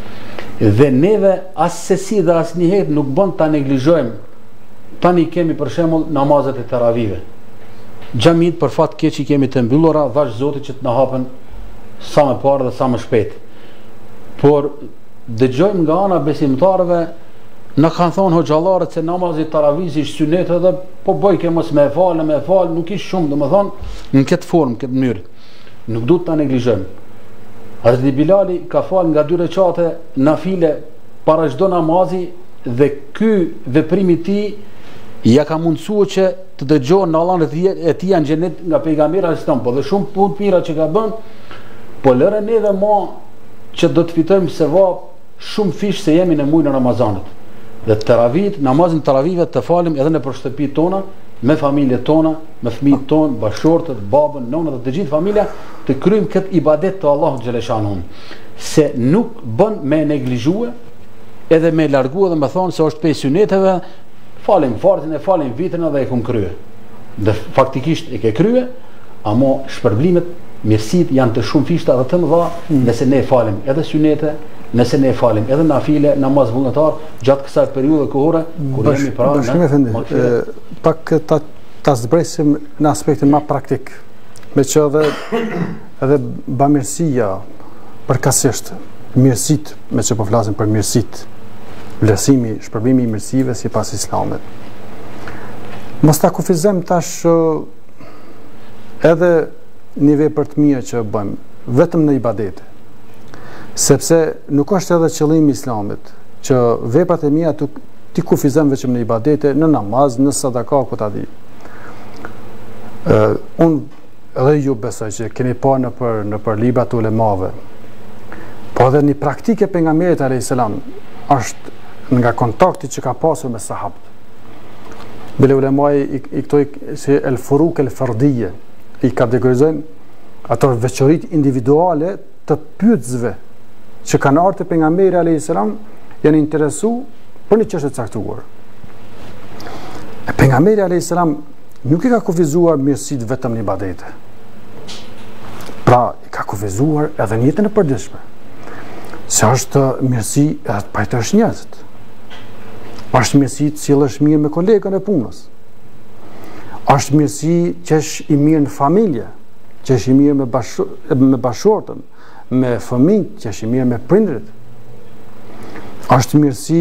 Dhe neve asesi dhe asnjëherë nuk bën ta neglizhojmë. Tani kemi për shembull namazet e teravive. Xhamit për fat keq i kemi të mbyllura, vash Zoti që të na hapen sa më parë dhe sa më shpejt. Por dëgjojmë nga ana besimtarëve, na kanë thonë hoxhallarët se namazi i teravis është sunet edhe po bëj ke mos me fal, nuk ish shumë, domethënë në këtë formë, këtë mënyrë. Nuk duhet ta neglizhojmë. Hazreti Bilali ka fal nga 2 rekate nafile para çdo namazi dhe ky veprim i tij ja ka mundsuar që të dëgjohen në Allahun e tij në xhenet nga pejgamberi sallallahu po dhe shumë punë mira që ka bën, po lëre neve më që do të fitojmë sevap shumë fish se jemi në muajin e Ramazanit. Dhe teravit, namazin teravive të falim edhe në për shtëpitë tona, me familjet tona, me fëmijët tonë, bashortët, babën, nonët dhe të gjithë familja, të kryjmë këtë ibadet të Allahut xhaleshanuhu. Se nuk bën me neglizhue, edhe me largu edhe me thonë se është pej suneteve, falim fartin e falim vitrin edhe e kum krye. Dhe faktikisht e ke krye, amo shpërblimet, mirësit janë të shumë fishta dhe të mëdha, nëse ne falim edhe sunete, nëse ne falim edhe nafile, namaz vullnetar gjatë kësaj periudhe kohore kur jemi pranë pak ta zbresim në aspektin më praktik, me që edhe bamirësia përkatësisht mirësit, me që po flasim për mirësit, vlerësimi, shpërbimi i mirësive sipas Islamit. Mos ta kufizojmë tash edhe një vepër të mira që bëjmë vetëm në ibadete. Sepse nuk është edhe qëllimi i Islamit që veprat e mia ti kufizojmë vetëm në ibadete, në namaz, në sadaka, ku ta di. Unë edhe ju besoj që keni pa në për librat e ulemave. Po edhe një praktike pejgamberit alayhis salam është nga kontakti që ka pasur me sahabët. Bile ulemaj i këtoj si el furuk el fardije, i kategorizojnë ato veçorit individuale të pyetësve që kanë ardhur te pejgamberi alayhis salam, janë interesu për një çështje të caktuar. Pejgamberi alayhis salam nuk i ka kufizuar mirësitë vetëm në ibadete. Pra, i ka kufizuar edhe në jetën e përditshme. Se është mirësi edhe të pajtosh njerëzit. Është mirësi të sillesh mirë me kolegën e punës. Është mirësi që është i mirë në familje, që është i mirë me bashortën, me fëmijët, që është i mirë me prindrit. Është mirësi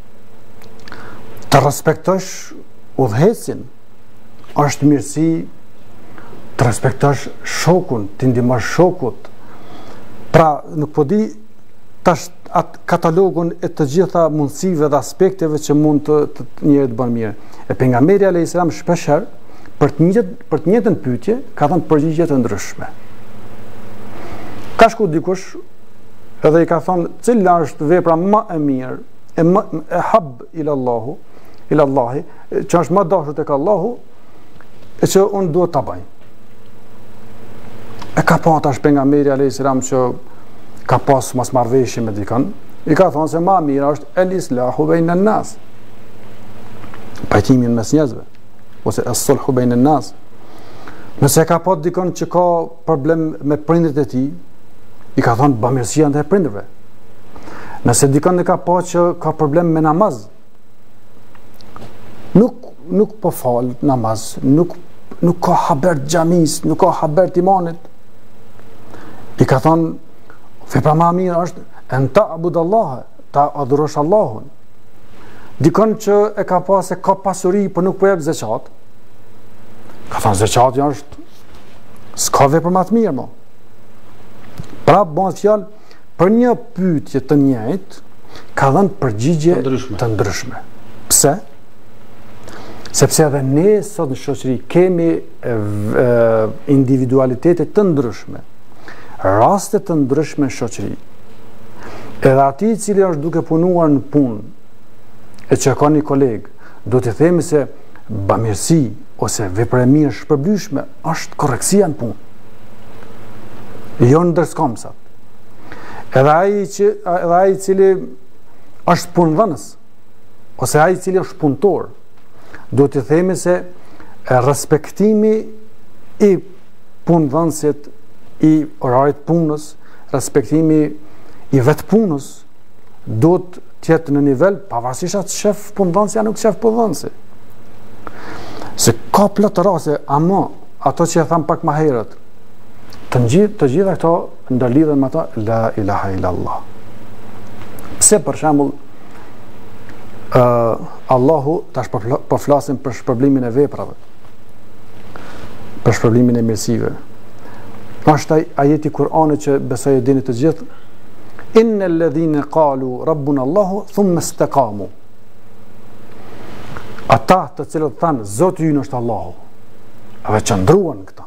të respektosh udhëhecin. Është mirësi të respektosh shokun, të ndihmosh shokut. Pra, nuk po di tash atë katalogun e të gjitha mundësive dhe aspekteve që mund të njëri të bën mirë. E pejgamberi alayhis salam shpeshherë për të njëjtën pyetje ka dhënë përgjigje të ndryshme. Ka shku dikush edhe i ka thonë cila është vepra më e mirë, e hab ilallahi, që është më dashur tek Allahu, e që unë duhet ta bëj. E ka pa tash pejgamberi alayhis salam që ka pas mosmarrveshje me dikën, i ka thonë se më mira është el islahu bejna nas. pajtimin mes njerëzve, ose as-sulhu bejn an-nas. Nëse ka pa dikon që ka problem me prindrit e tij, i ka thonë bamirësia ndaj prindërve. Nëse dikon e ka pa që ka problem me namaz, nuk po fal namaz, nuk ka haber të xhamis, nuk ka haber të imanit, i ka thonë vepra më e mirë është en ta'budallaha, ta adhurosh Allahun. Dikon që e ka pa se ka pasuri për nuk po jep zeqat, ka thonë zeqati është s'ka vepër më të mirë mo. Pra bëhet fjalë për një pyetje të njëjtë ka dhënë përgjigje të ndryshme. Pse? Sepse edhe ne sot në shoqëri kemi individualitete të ndryshme, raste të ndryshme në shoqëri. Edhe ati i cili është duke punuar në punë e që ka një koleg, do të themi se bamirësi ose vepra e mirë shpërblyeshme është korreksia në punë. Jo ndërskomsat. Edhe ai i cili është punëdhënës ose ai i cili është punëtor, do të themi se respektimi i punëdhënësit, i orarit punës, respektimi i vetë punës, do të tjetë në nivel, pavarësisht atë shef punëdhënësi, nuk shef punëdhënësi. Se ka plot të raste, ama ato që e tham pak më herët, të gjitha këto ndërlidhen me ato la ilaha illallah. Pse për shembull Allahu tash po flasim për shpërblimin e veprave, për shpërblimin e mirësive. Është ajeti Kur'anit që besoj e dini të gjithë, innal ladhina qalu rabbuna Allahu thumma istaqamu. Ata të cilët thanë Zoti ynë është Allahu, edhe qëndruan këta.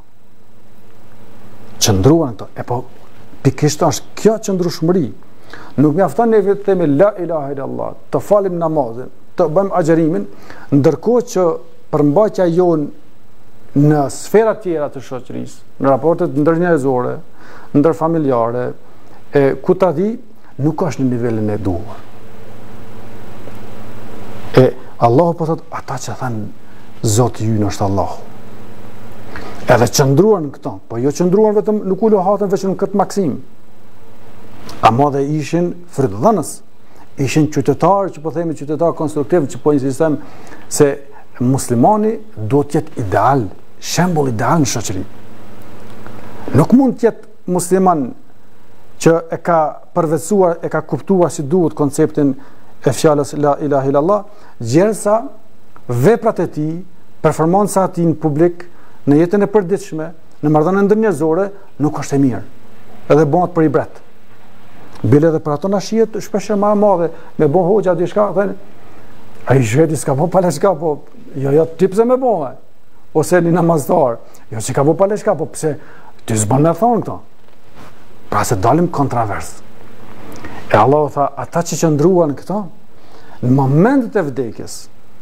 E po pikërisht është kjo qëndrueshmëri. Nuk mjafton ne vetë themi la ilaha illallah, të falim namazin, të bëjmë agjerimin, ndërkohë që përmbajtja jonë në sfera tjera të shoqërisë, në raportet ndërnjerëzore, ndërfamiljare, ku ta di, nuk është në nivelin e duhur. E Allahu po thot, ata që thanë Zoti ynë është Allahu. Edhe qëndruan në këto, po jo qëndruan vetëm, nuk ulo hatën veç në këtë maksim. Ama dhe ishin frydhënës, ishin qytetarë, që po themi qytetarë konstruktiv, që po insistem se muslimani do t'jetë ideal, shembull ideal në shoqëri. Nuk mund t'jetë musliman që e ka përvetësuar, e ka kuptuar si duhet konceptin e fjalës la ilaha illallah, gjersa veprat e tij, performanca e tij në publik, në jetën e përditshme, në marrëdhënien ndërnjerëzore, nuk është e mirë. Edhe bëhet për ibret. Bile edhe për ato na shihet shpesh më e madhe, me bë hoxha diçka, thënë, ai zhveti s'ka bë paleshka, po jo ti pse më bëve? Ose një namaztar, jo që ka bë paleshka, po pse ti s'bën me thonë këto? Pra se dalim kontrovers. E Allah tha, ata që qëndruan këto, në momentet e vdekjes,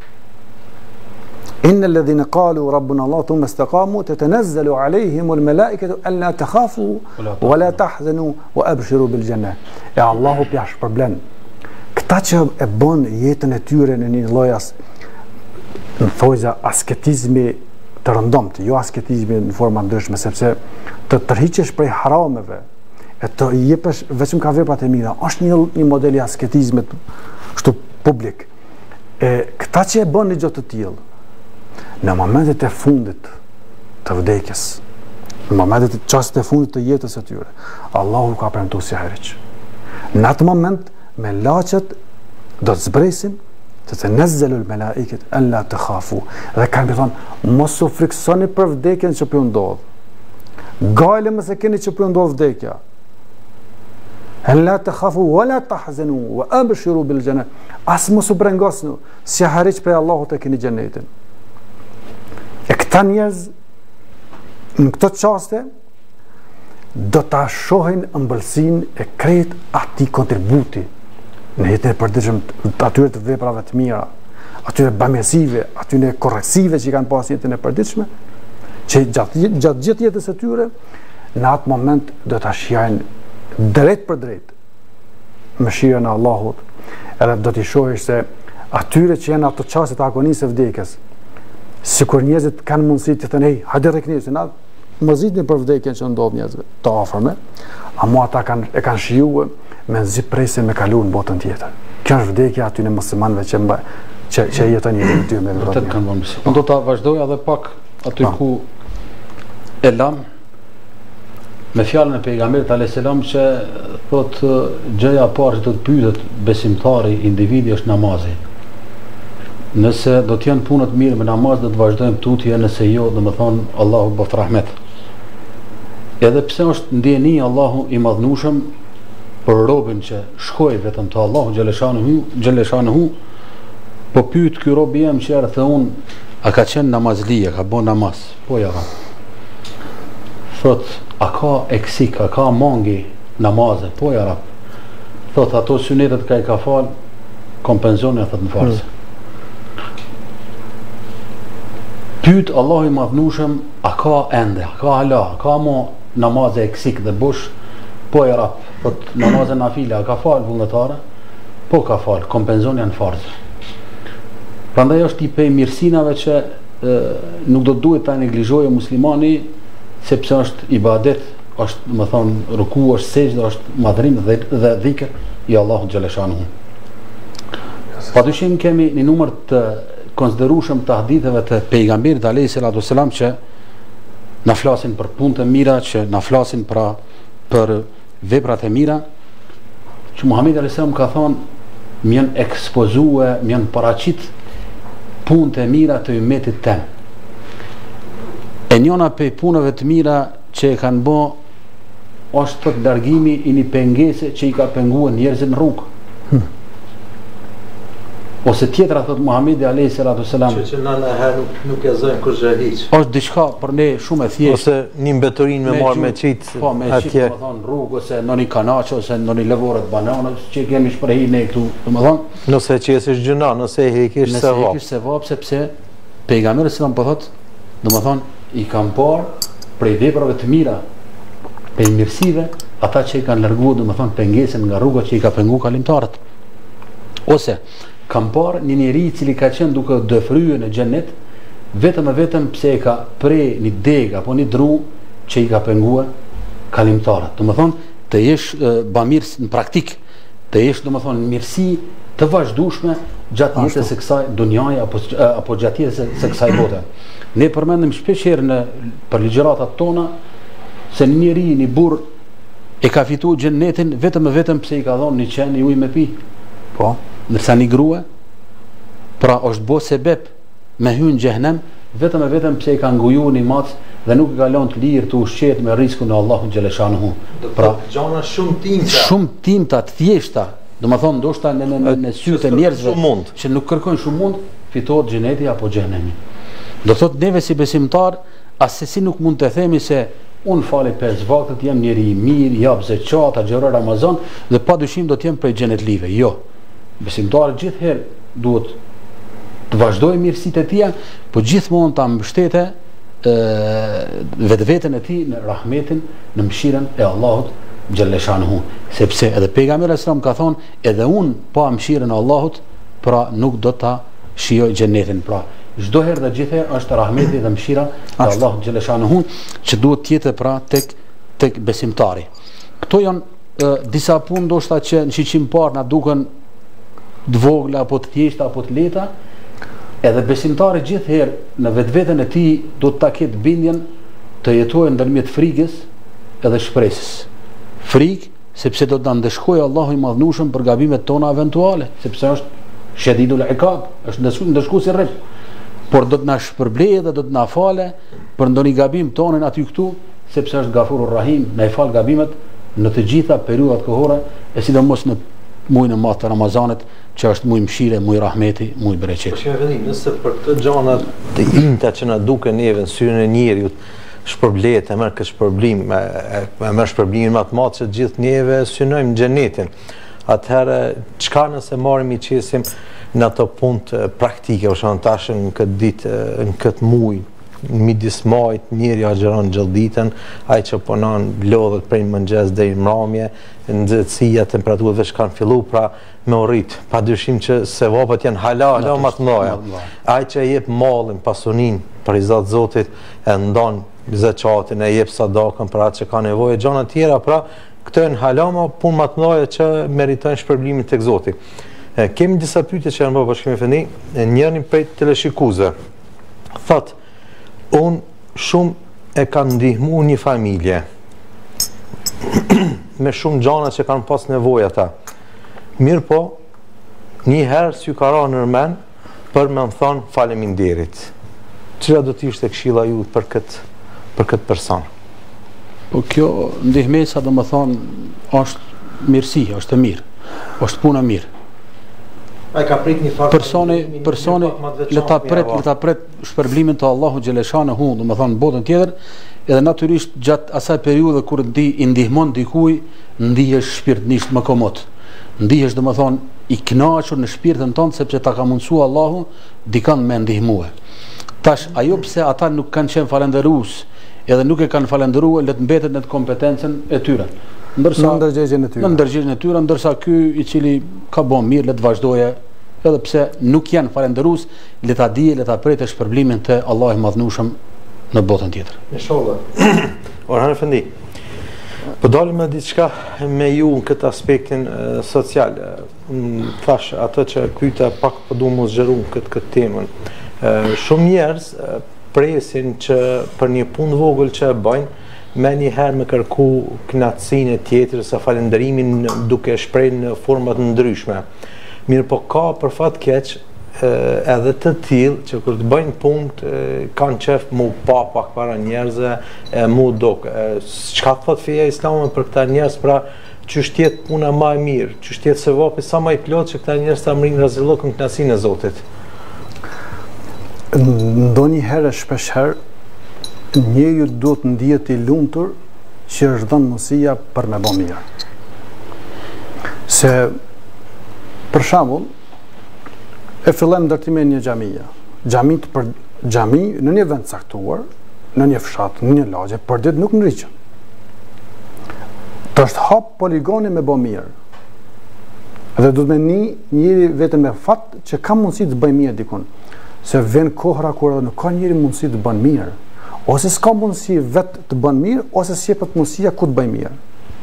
inna alladhina qalu rabbuna Allah thumma istaqamu tatanazzalu alayhim almalaikatu alla takhafu wa la tahzanu wa abshiru bil janna. E Allahu pjash problem. Këta që e bën jetën e tyre në një lloj në thojza asketizmi të rëndomt, jo asketizmi në forma ndryshme, sepse të tërhiqesh prej harameve e të jepesh vetëm ka veprat e mira, është një model i asketizmit kështu publik. E këta që e bën një gjë të tillë, në momentet e fundit të vdekjes, në momentet e çastit e fundit të jetës së tyre, Allahu ka premtuar si herëç. Në atë moment me laçet do të zbresin të nazzalu al-malaikatu alla takhafu. Dhe kanë thonë mos u friksoni për vdekjen që po ju ndodh. Gale mos e keni që po ju ndodh vdekja. Alla takhafu wa la tahzanu wa abshiru bil janna. As mos u brengosnu, si herëç për Allahu të keni xhenetin. E këta njerëz në këto qaste do ta shohin ëmbëlsinë e krejt atij kontributi në jetën e përditshme atyre të veprave të mira, atyre bamirësive, atyre korreksive që kanë pas jetën e përditshme, që gjatë gjithë jetës së tyre, në atë moment do ta shijojnë drejt për drejt mëshirën e Allahut, edhe do t'i shohësh se atyre që janë ato çaste të agonisë së vdekjes. Sikur njerëzit kanë mundësi të thënë, "Hey, hajde rreknisë, na mërzitni për vdekjen që ndodh njerëzve të afërme", ama ata e kanë shijuar me zipresë me kaluar në botën tjetër. Kjo është vdekja aty në muslimanëve që jeton jetën e tyre me vërtet kanë vonë. Unë do ta vazhdoj edhe pak aty ku e lam me fjalën e pejgamberit alayhis salam që thotë gjëja e parë që do të pyetet besimtari, individi është namazi. Nëse do të jenë punët mirë me namaz, do të vazhdojmë tutje, nëse jo, do të thonë Allahu bëft rahmet. Edhe pse është ndjeni Allahu i madhnushëm për robën që shkoi vetëm te Allahu xhaleshanuhu, po pyet ky rob jam që erë unë, a ka qenë namazlije, ka bën namaz? Po ja ka. Thot, a ka eksik, a ka mangi namaze? Po ja rap. Thot, ato synetet ka fal, kompenzoni thot në farse. Pyet Allahu i madhnushëm, a ka ende, a ka hala, ka mo namaze eksik dhe bush? Po ja rap. Thot, namaze nafile, a ka fal vullnetare? Po ka fal, kompenzoni në farse. Prandaj është i pej mirësinave që nuk do duhet ta neglizhojë muslimani, sepse është ibadet, është më thonë ruku, është sejdë, është madhrim dhe dhikr i Allahu xhaleshanuhu. Padyshim kemi një numër të konsiderueshëm të haditheve të pejgamberit alayhis salam që na flasin për punë të mira, që na flasin për veprat e mira, që Muhamedi alayhis salam ka thonë më janë ekspozue, më janë paraqit punë të mira të ummetit tem. E njëna për punëve të mira që e kanë bo është të largimi i një pengese që i ka penguar njerëzit në rrugë. Ose tjetra, thot Muhamedi alayhis salam, që na herë nuk e zojmë kur hiç. Është diçka për ne shumë e thjeshtë. Ose një mbeturinë me marr me çit atje, do të thonë rrugë ose në një kanaçe ose në një lëvorë të bananës që kemi shprehë ne këtu, domethënë, nëse qesesh gjuna, nëse e hekish sevap. Nëse e hekish sevap, sepse pejgamberi sallallahu po thotë, domethënë i kam parë prej veprave të mira, prej mirësive, ata që i kanë larguar domethënë pengesën nga rruga që i ka penguar kalimtarët. Ose kam parë një njeri i cili ka qenë duke dëfryer në xhenet vetëm pse e ka prej një deg apo një dru që i ka penguar kalimtarët. Domethënë të jesh bamirës në praktik, të jesh domethënë mirësi të vazhdueshme gjatë jetës së kësaj dunjaje apo gjatë jetës së kësaj bote. Ne përmendim shpeshherë për ligjëratat tona se një njeri, një burr e ka fituar xhenetin vetëm pse i ka dhënë një qen i ujë me pi. Po, ndërsa një grua pra është bo sebeb me hyrë në xhehenem vetëm pse i ka ngujuar një mac dhe nuk e ka lënë të lirë të ushqet me rrezikun e Allahut xhaleshanuhu. Pra gjana shumë timta të thjeshta, domethënë ndoshta në sytë e njerëzve që nuk kërkojnë shumë mund, fitohet xheneti apo xhehenemi. Do thotë neve si besimtar, asesi nuk mund të themi se unë fali 5 vaktet, jam njeri i mirë, jap zeqat, agjeroj Ramazan dhe padyshim do të jem prej xhenetlive. Jo. Besimtari gjithherë duhet të vazhdojë mirësitë e tija, po gjithmonë ta mbështetë vetveten e tij në rahmetin, në mëshirën e Allahut xhaleshanuhu, sepse edhe pejgamberi sallallahu ka thonë, edhe unë pa mëshirën e Allahut, pra nuk do ta shijoj xhenetin. Pra çdo herë dhe gjithherë është rahmeti dhe mëshira e Allahut xhaleshanuhu që duhet të jetë pra tek besimtari. Këto janë disa punë ndoshta që në shiqim parë na duken të vogla apo të thjeshta apo të lehta, edhe besimtari gjithherë në vetveten e tij do të ta ketë bindjen të jetojë ndërmjet frikës edhe shpresës. Frikë sepse do të na ndeshkojë Allahu i madhnueshëm për gabimet tona eventuale, sepse është shadidul iqab, është ndeshkuesi rrep. Por do të na shpërblejë dhe do të na falë për ndonjë gabim tonë aty këtu, sepse është Gafurur Rahim, na i fal gabimet në të gjitha periudhat kohore, e sidomos në muajin e madh të Ramazanit, që është muaj mëshire, muaj rahmeti, muaj bereqeti. Për shembull, nëse për këtë gjana të imta që na duken neve në syrin e njeriut, shpërblet, e merr këtë shpërblim, e merr shpërblimin më të madh që gjithë neve synojmë xhenetin. Atëherë, çka nëse marrim i qesim në ato punë praktike, ose tash në këtë ditë, në këtë muaj, midis majt, njeri agjeron gjallë ditën, ai që punon lodhet prej mëngjes deri në mramje, nxehtësia, temperaturat veç kanë fillu pra me urrit. Padyshim që sevapet janë hala më të mëdha. Ai që jep mallin, pasuninë për i Zot Zotit, e ndon zakatin, e jep sadakën për atë që ka nevojë, gjëra të tjera, pra këto janë halama punë më të mëdha që meritojnë shpërblimin tek Zoti. Kemi disa pyetje që janë bërë Bashkimi Efendi, njërin prej teleshikuesve thot, unë shumë e kanë ndihmu një familje me shumë gjana që kanë pas nevojë ata. Mirë po, një herë s'ju ka ra nërmen për me më thonë faleminderit. Cila do t'ishte këshilla ju për këtë person? Po kjo ndihmesa do më thonë është mirësi, është e mirë, është puna mirë. Ai ka prit një fakt. Personi le ta pret shpërblimin të Allahu xhaleshanehu, do të thonë në botën tjetër, edhe natyrisht gjatë asaj periudhe kur i ndihmon dikuj, ndihesh shpirtërisht më komod. Ndihesh do të thonë i kënaqur në shpirtin tënd sepse ta ka mundsuar Allahu dikon me ndihmue. Tash ajo pse ata nuk kanë qenë falënderues, edhe nuk e kanë falëndëruar, le të mbetet në kompetencën e tyre. Ndërsa në ndërgjegjen e tyre, ndërsa ky i cili ka bën mirë le të vazhdoje, edhe pse nuk janë falëndërues, le ta dije, le ta pretë shpërblimin te Allahu i Madhnueshëm në botën tjetër. Inshallah. Orhan Efendi, po dalim me diçka me ju në këtë aspektin social. Thash atë që pyeta pak po duam mos zgjerum këtë temën. Shumë njerëz presin që për një punë vogël që e bëjnë, me njëherë me kërku kënaqësinë e tjetër ose falënderimin duke shprehur në forma të ndryshme. Mirë po ka për fat keq edhe të tillë që kur të bëjnë punë kanë qef mu pa pak para njerëzve, mu dok. Çka thot feja islame për këta njerëz, pra ç'është tjetë puna më e mirë, ç'është tjetë sevapi sa më i plot që këta njerëz ta mrinë rrezillokën kënaqësinë e Zotit. Ndonjëherë shpeshherë njeriu duhet të ndihet i lumtur që është dhënë mundësia për me bë mirë. Se për shembull e fillojmë ndërtimin e një xhamie. Xhami në një vend caktuar, në një fshat, në një lagje, për ditë nuk ngrihen. Të është hap poligoni me bë mirë. Dhe duhet me njëri vetëm me fat që ka mundësi të bëjë mirë dikun. Se vjen kohra kur edhe nuk ka njëri mundësi të bën mirë. Ose s'ka mundësi vetë të bën mirë, ose s'jepet mundësia ku të bëj mirë.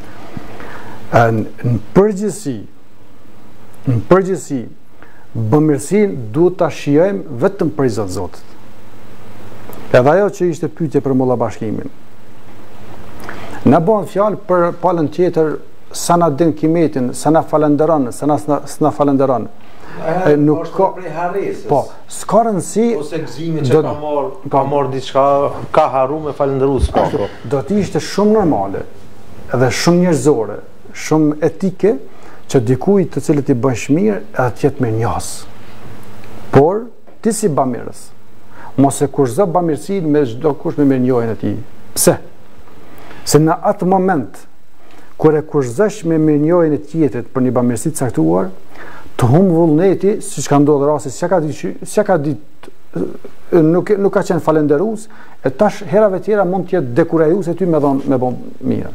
Në përgjithësi, bëmirësinë duhet ta shijojmë vetëm për Zot Zotit. Edhe ajo që ishte pyetje për molla bashkimin. Na bën fjalë për palën tjetër, sa na din kimetin, sa na falenderon, sa na s'na falenderon. Nuk ka prej harresës. Po, s'ka rëndësi ose gëzimi që ka marr diçka, ka harru me falëndërues s'ka. Do të ishte shumë normale, edhe shumë njerëzore, shumë etike që dikujt të cilët i bësh mirë edhe të jetë mirënjohës. Por ti si bamirës, mos e kurzë bamirësinë me çdo kush me mirënjohjen e tij. Pse? Se në atë moment kur e kurzësh me mirënjohjen e tjetrit për një bamirësi të caktuar, të humbë vullneti, siç ka ndodhur rasti, s'ka ka ditë nuk ka qenë falënderues, e tash herave tjera mund të jetë dekurajues e ty me bën mirë.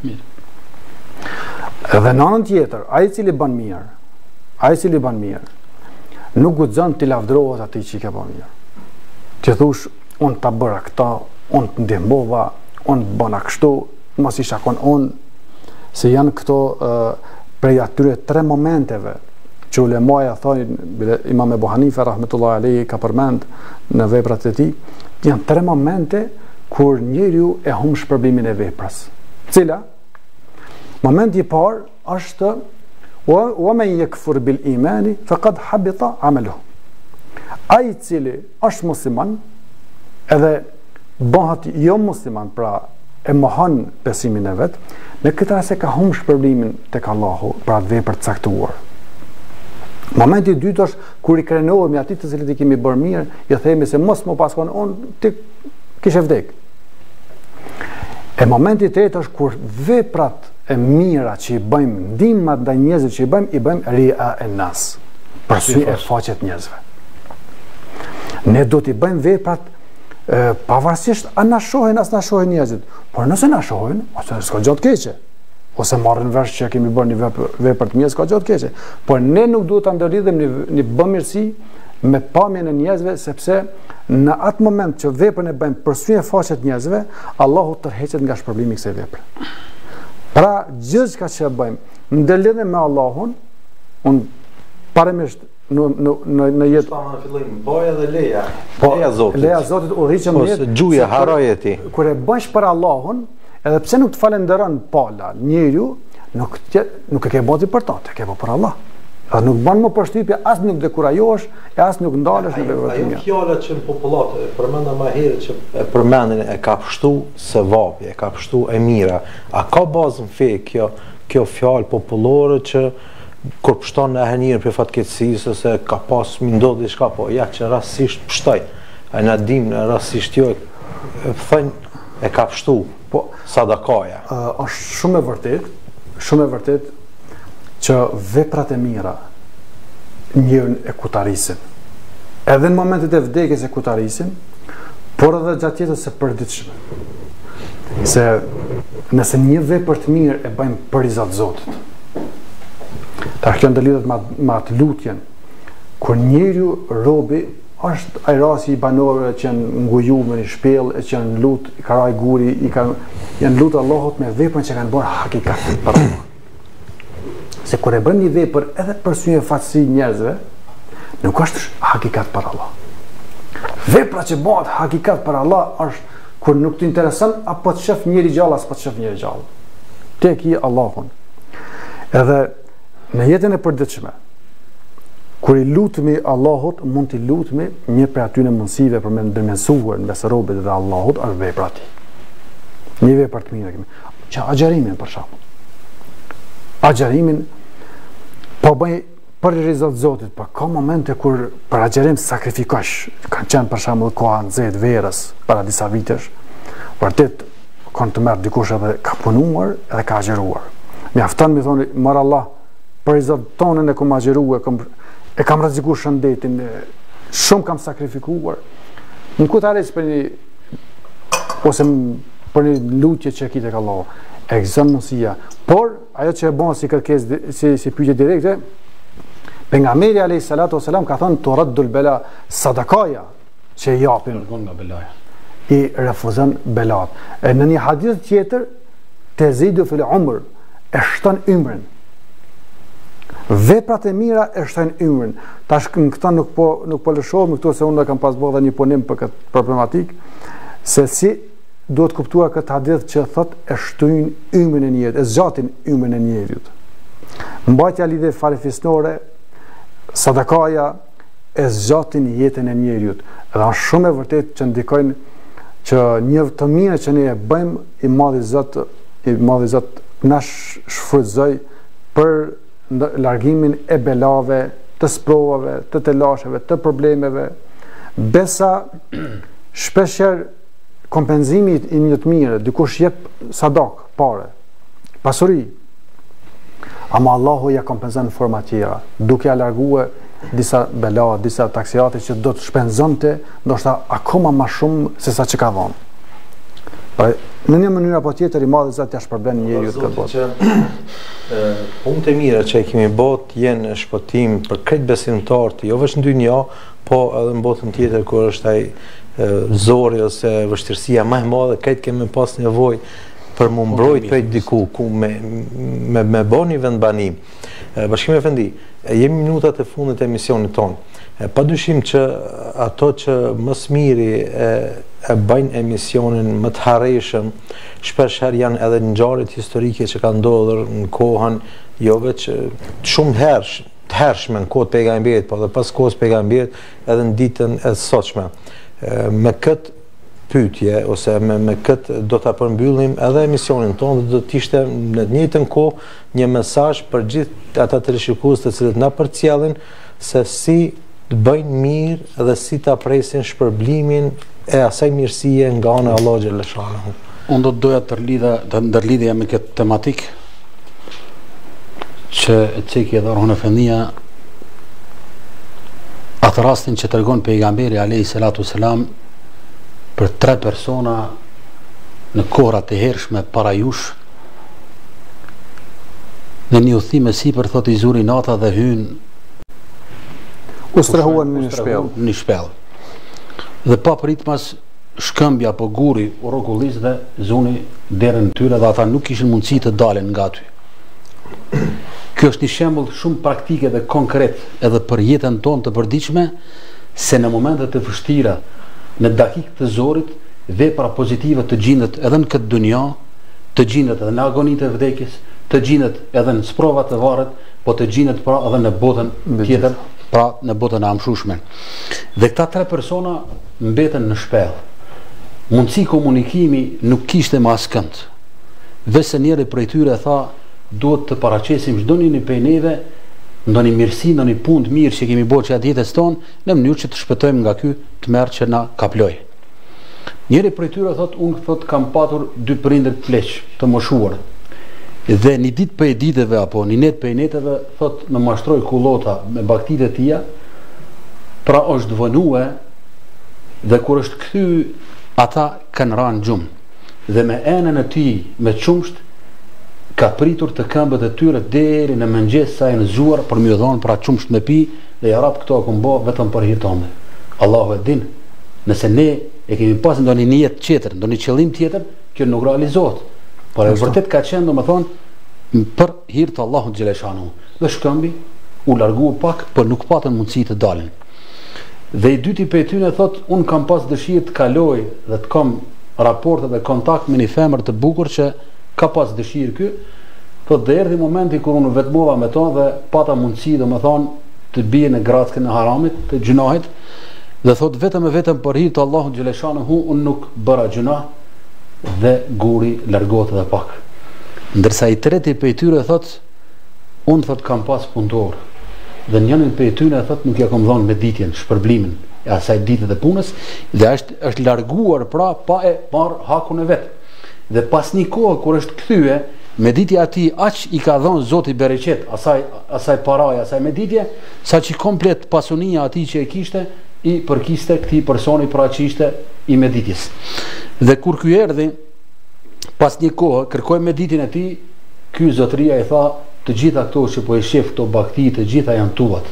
Dhe në anën tjetër, ai i cili bën mirë, nuk guxon të lavdërohet atij që i ka bën mirë. Ti thosh, unë ta bëra këta, unë të ndihmova, unë bëna kështu, mos i shakon unë, se janë këto prej atyre 3 momenteve që ulemaja thonë, Imam Ebu Hanife rahmetullahi alejhi ka përmend në veprat e tij, janë 3 momente kur njeriu e humb shpërblimin e veprës. Cila? Momenti i parë është wa man yakfur bil imani faqad habita amaluhu. Ai i cili është musliman edhe bëhet jo musliman, pra e mohon besimin e vet, në këtë rast e ka humb shpërblimin tek Allahu për atë vepër të caktuar. Momenti i dytë është kur i krenohemi atij të cilët i kemi bërë mirë, i themi se mos më paskon unë ti kishe vdek. E momenti i tretë është kur veprat e mira që i bëjmë, ndihmat ndaj njerëzve që i bëjmë ria e nas, për sy e faqet njerëzve. Ne do t'i bëjmë veprat pavarësisht a na shohin as na shohin njerëzit, por nëse na shohin, ose s'ka gjë të keqe, ose marrin vesh që kemi bërë një vepër të mirë, s'ka gjë të keqe, por ne nuk duhet ta ndërlidhem një bamirësi me pamjen e njerëzve, sepse në atë moment që veprën e bëjmë për sy e faqe të njerëzve, Allahu tërheqet nga shpërblimi i kësaj vepre. Pra gjithçka që bëjmë, ndërlidhem me Allahun, paremisht në jetë në fillim boja dhe leja. Leja Zotit udhëhiqem në jetë. Ose gjuja haroje ti. Kur e bësh për Allahun, edhe pse nuk të falenderon pala, njeriu nuk e ke bëti për ta, të ke bë për Allah. Dhe nuk bën më përshtypje, as nuk dekurajohesh, e as nuk ndalesh në veprat e mia. Ajo fjala që në popullat e përmenda më herët që e përmendin e ka pështu sevapi, e ka pështu e mira. A ka bazën fe kjo fjalë popullore që kur pështon e njërë për fatkeqësisë ose ka pas mi ndodhë diçka, po ja që rastësisht pështoj, a na dim në rastësisht jo thënë e ka pështu po sadakaja. Është shumë e vërtet që veprat e mira njërën e kutarisin. Edhe në momentet e vdekjes e kutarisin, por edhe gjatë jetës së përditshme. Se nëse një vepër të mirë e bëjmë për i Zot Zotit, ta kjo ndërlidhet me atë lutjen, kur njeriu robi është ai rasti i banorëve që janë ngujuar në një shpellë, që janë lut, i karaj guri, janë lutë Allahut me veprën që kanë bërë hakikat për Allah. Se kur e bën një vepër edhe për sy e fatësi njerëzve, nuk është hakikat për Allah. Vepra që bëhet hakikat për Allah është kur nuk të intereson apo të shef njëri gjallë as po të shef njëri gjallë. Tek i Allahun. Edhe në jetën e përditshme, kur i lutemi Allahut, mund t'i lutemi një prej atyre mundësive për me ndërmjetësuar mes robit dhe Allahut është vepra e tij. Një vepër të mirë kemi. Që agjerimin për shembull. Agjerimin po bëj për rizat Zotit, po ka momente kur për agjerim sakrifikosh, kanë qenë për shembull koha nxehtë verës para disa vitesh, vërtet kanë të merr dikush edhe ka punuar edhe ka agjeruar. Mjafton mi thoni, mar Allah, për rizat tonën e kam agjeruar, e kam rrezikuar shëndetin, shumë kam sakrifikuar. Në kutares për një ose për një lutje që e kite ka Allahu, e gëzon mundësia. Por ajo që e bën si kërkesë, si pyetje direkte, pejgamberi alayhis salatu wasalam ka thënë turaddul bela, sadakaja që i japin nga belaja, i refuzon belat. E në një hadith tjetër, tezidu fil umr, e shton ymrin. Veprat e mira e shtojnë ymrin. Tash këta nuk po lëshohem këtu se unë kam pas bërë një punim për këtë problematik, se si duhet kuptuar këtë hadith që thot e shtojnë ymrin e njerit, e zgjatin ymrin e njerit. Mbajtja lidhje farefisnore, sadakaja e zgjatin jetën e njerit. Dhe është shumë e vërtet që ndikojnë që një të mirë që ne e bëjmë, i madhi Zot na shfrytëzoj për largimin e belave, të sprovave, të telasheve, të problemeve. Besa shpeshher kompenzimi i një të mirë, dikush jep sadak, pare, pasuri, ama Allahu ja kompenzon në forma tjera, duke ja largue disa bela, disa taksiate që do të shpenzonte, ndoshta akoma ma shumë se sa që ka dhonë. Në një mënyrë apo tjetër i madhi Zot ja shpërblen njeriu këtë botë. Punët e mira që kemi bot jenë shpëtim për krejt besimtarët, jo vetëm në dynja, po edhe në botën tjetër kur është ai zori ose vështirësia më e madhe, krejt kemi pas nevojë për më mbrojt prej diku ku me bën një vendbanim. Bashkimi Efendi, jemi minutat e fundit të emisionit tonë. Padyshim që ato që më së miri e bëjnë emisionin më të harreshëm, shpesh herë janë edhe ngjarjet historike që kanë ndodhur në kohën jo vetëm shumë të hershme në kohën e pejgamberit, por edhe pas kohës pejgamberit edhe në ditën e sotshme. Me këtë pyetje ose me këtë do ta përmbyllim edhe emisionin tonë dhe do të ishte në të njëjtën kohë një mesazh për gjithë ata teleshikues të cilët na përcjellin se si të bëjnë mirë dhe si ta presin shpërblimin e asaj mirësie nga ana e Allahut xhaleshahu. Unë do të doja të ndërlidhja me këtë tematik që e ceki edhe Orhun Efendia atë rastin që tregon pejgamberi alayhi salatu selam për 3 persona në kohrat e hershme para jush, në një udhëtim e sipër, thot i zuri nata dhe hyn u strehuan në një shpellë. Dhe pa pritmas shkëmbja apo guri u rrokullis dhe zuni derën e tyre dhe ata nuk kishin mundësi të dalen nga aty. Kjo është një shembull shumë praktike dhe konkret edhe për jetën tonë të përditshme, se në momentet të vështira, në dakikë të zorit, vepra pozitive të gjendet edhe në këtë dunja, të gjendet edhe në agonitë e vdekjes, të gjendet edhe në sprovat të varret, po të gjendet pra edhe në botën tjetër, pra në botën e amshushme. Dhe këta 3 persona mbeten në shpellë. Mundësi komunikimi nuk kishte më askënd. Vese njëri prej tyre tha, duhet të paraqesim çdo njëri prej neve ndonjë mirësi, ndonjë punë të mirë që kemi bërë gjatë jetës tonë, në mënyrë që të shpëtojmë nga ky tmerr që na kaploi. Njëri prej tyre thot, unë kam patur 2 prindër të pleq, të moshuar. Dhe një ditë për ditëve apo një net për neteve thot më mashtroi kullota me baktitë e tia, pra është vënue dhe kur është kthy ata kanë rënë gjumë dhe me enën e tij me çumsht ka pritur të këmbët e tyre deri në mëngjes sa janë zgjuar për më dhënë pra çumsht me pi dhe ja rap këto akum bë vetëm për hir tonë. Allahu e din, nëse ne e kemi pas ndonjë niyet tjetër, ndonjë qëllim tjetër, kjo nuk realizohet. Por e vërtet ka qenë domethënë për hir të Allahut xhaleshanu. Dhe shkëmbi u largua pak, por nuk patën mundësi të dalin. Dhe i dyti prej tyre thot, un kam pas dëshirë të kaloj dhe të kam raporte dhe kontakt me një femër të bukur që ka pas dëshirë ky. Thot dhe erdhi momenti kur unë vetmova me to dhe pata mundësi domethënë të bie në grackën e haramit, të gjunahit. Dhe thot vetëm e vetëm për hir të Allahut xhaleshanu un nuk bëra gjuna dhe guri largohet edhe pak. Ndërsa i treti prej tyre thot, unë thot kam pas punëtor dhe njërin prej tyre thot nuk ja kam dhënë meditjen, shpërblimin e asaj dite dhe punës dhe është larguar pra pa e marr hakun e vet. Dhe pas një kohë kur është kthye, meditja ati aq i ka dhënë Zoti bereqet asaj paraje, asaj meditje, saqë komplet pasunia ati që e kishte i përkiste këtij personi pra që ishte i meditjes. Dhe kur ky erdhi pas një kohë kërkoi meditjen e tij, ky zotëria i tha, të gjitha këto që po e shef këto bakti, të gjitha janë tuat.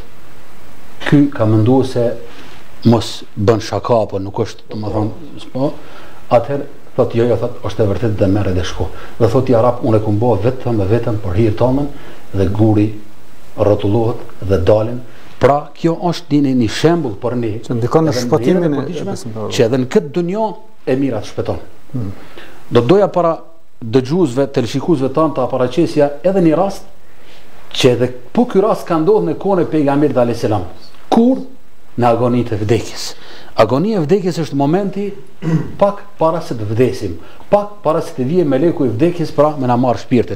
Ky ka menduar se mos bën shaka apo nuk është, domethënë, po, atëherë thot jo, thot është e vërtetë dhe merr edhe shko. Dhe thot i arab unë e kum bë vetëm për hir tonë dhe guri rrotullohet dhe dalin. Pra kjo është një shembull për ne që ndikon në shpëtimin e që edhe në këtë dunjë e mira të shpëton. Do doja para dëgjuesve, televizionistëve tanë ta paraqesja edhe një rast që edhe po ky rast ka ndodhur në kohën e pejgamberit alayhis salam. Kur në agonitë e vdekjes. Agonia e vdekjes është momenti pak para se të vdesim, pak para se të vijë meleku i vdekjes pra me na marr shpirtin.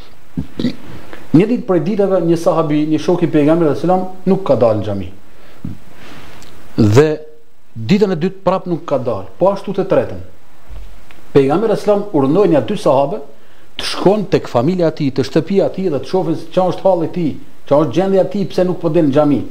Një ditë prej ditëve një sahabi, një shok i pejgamberit alayhis salam nuk ka dalë në xhami. Dhe ditën e dytë prap nuk ka dalë, po ashtu të tretën. Pejgamberi alayhis salam urdhëroi një 2 sahabe të shkojnë tek familja e tij, të shtëpia e tij dhe të shohin çfarë është halli i tij, çfarë është gjendja e tij, pse nuk po del në xhami.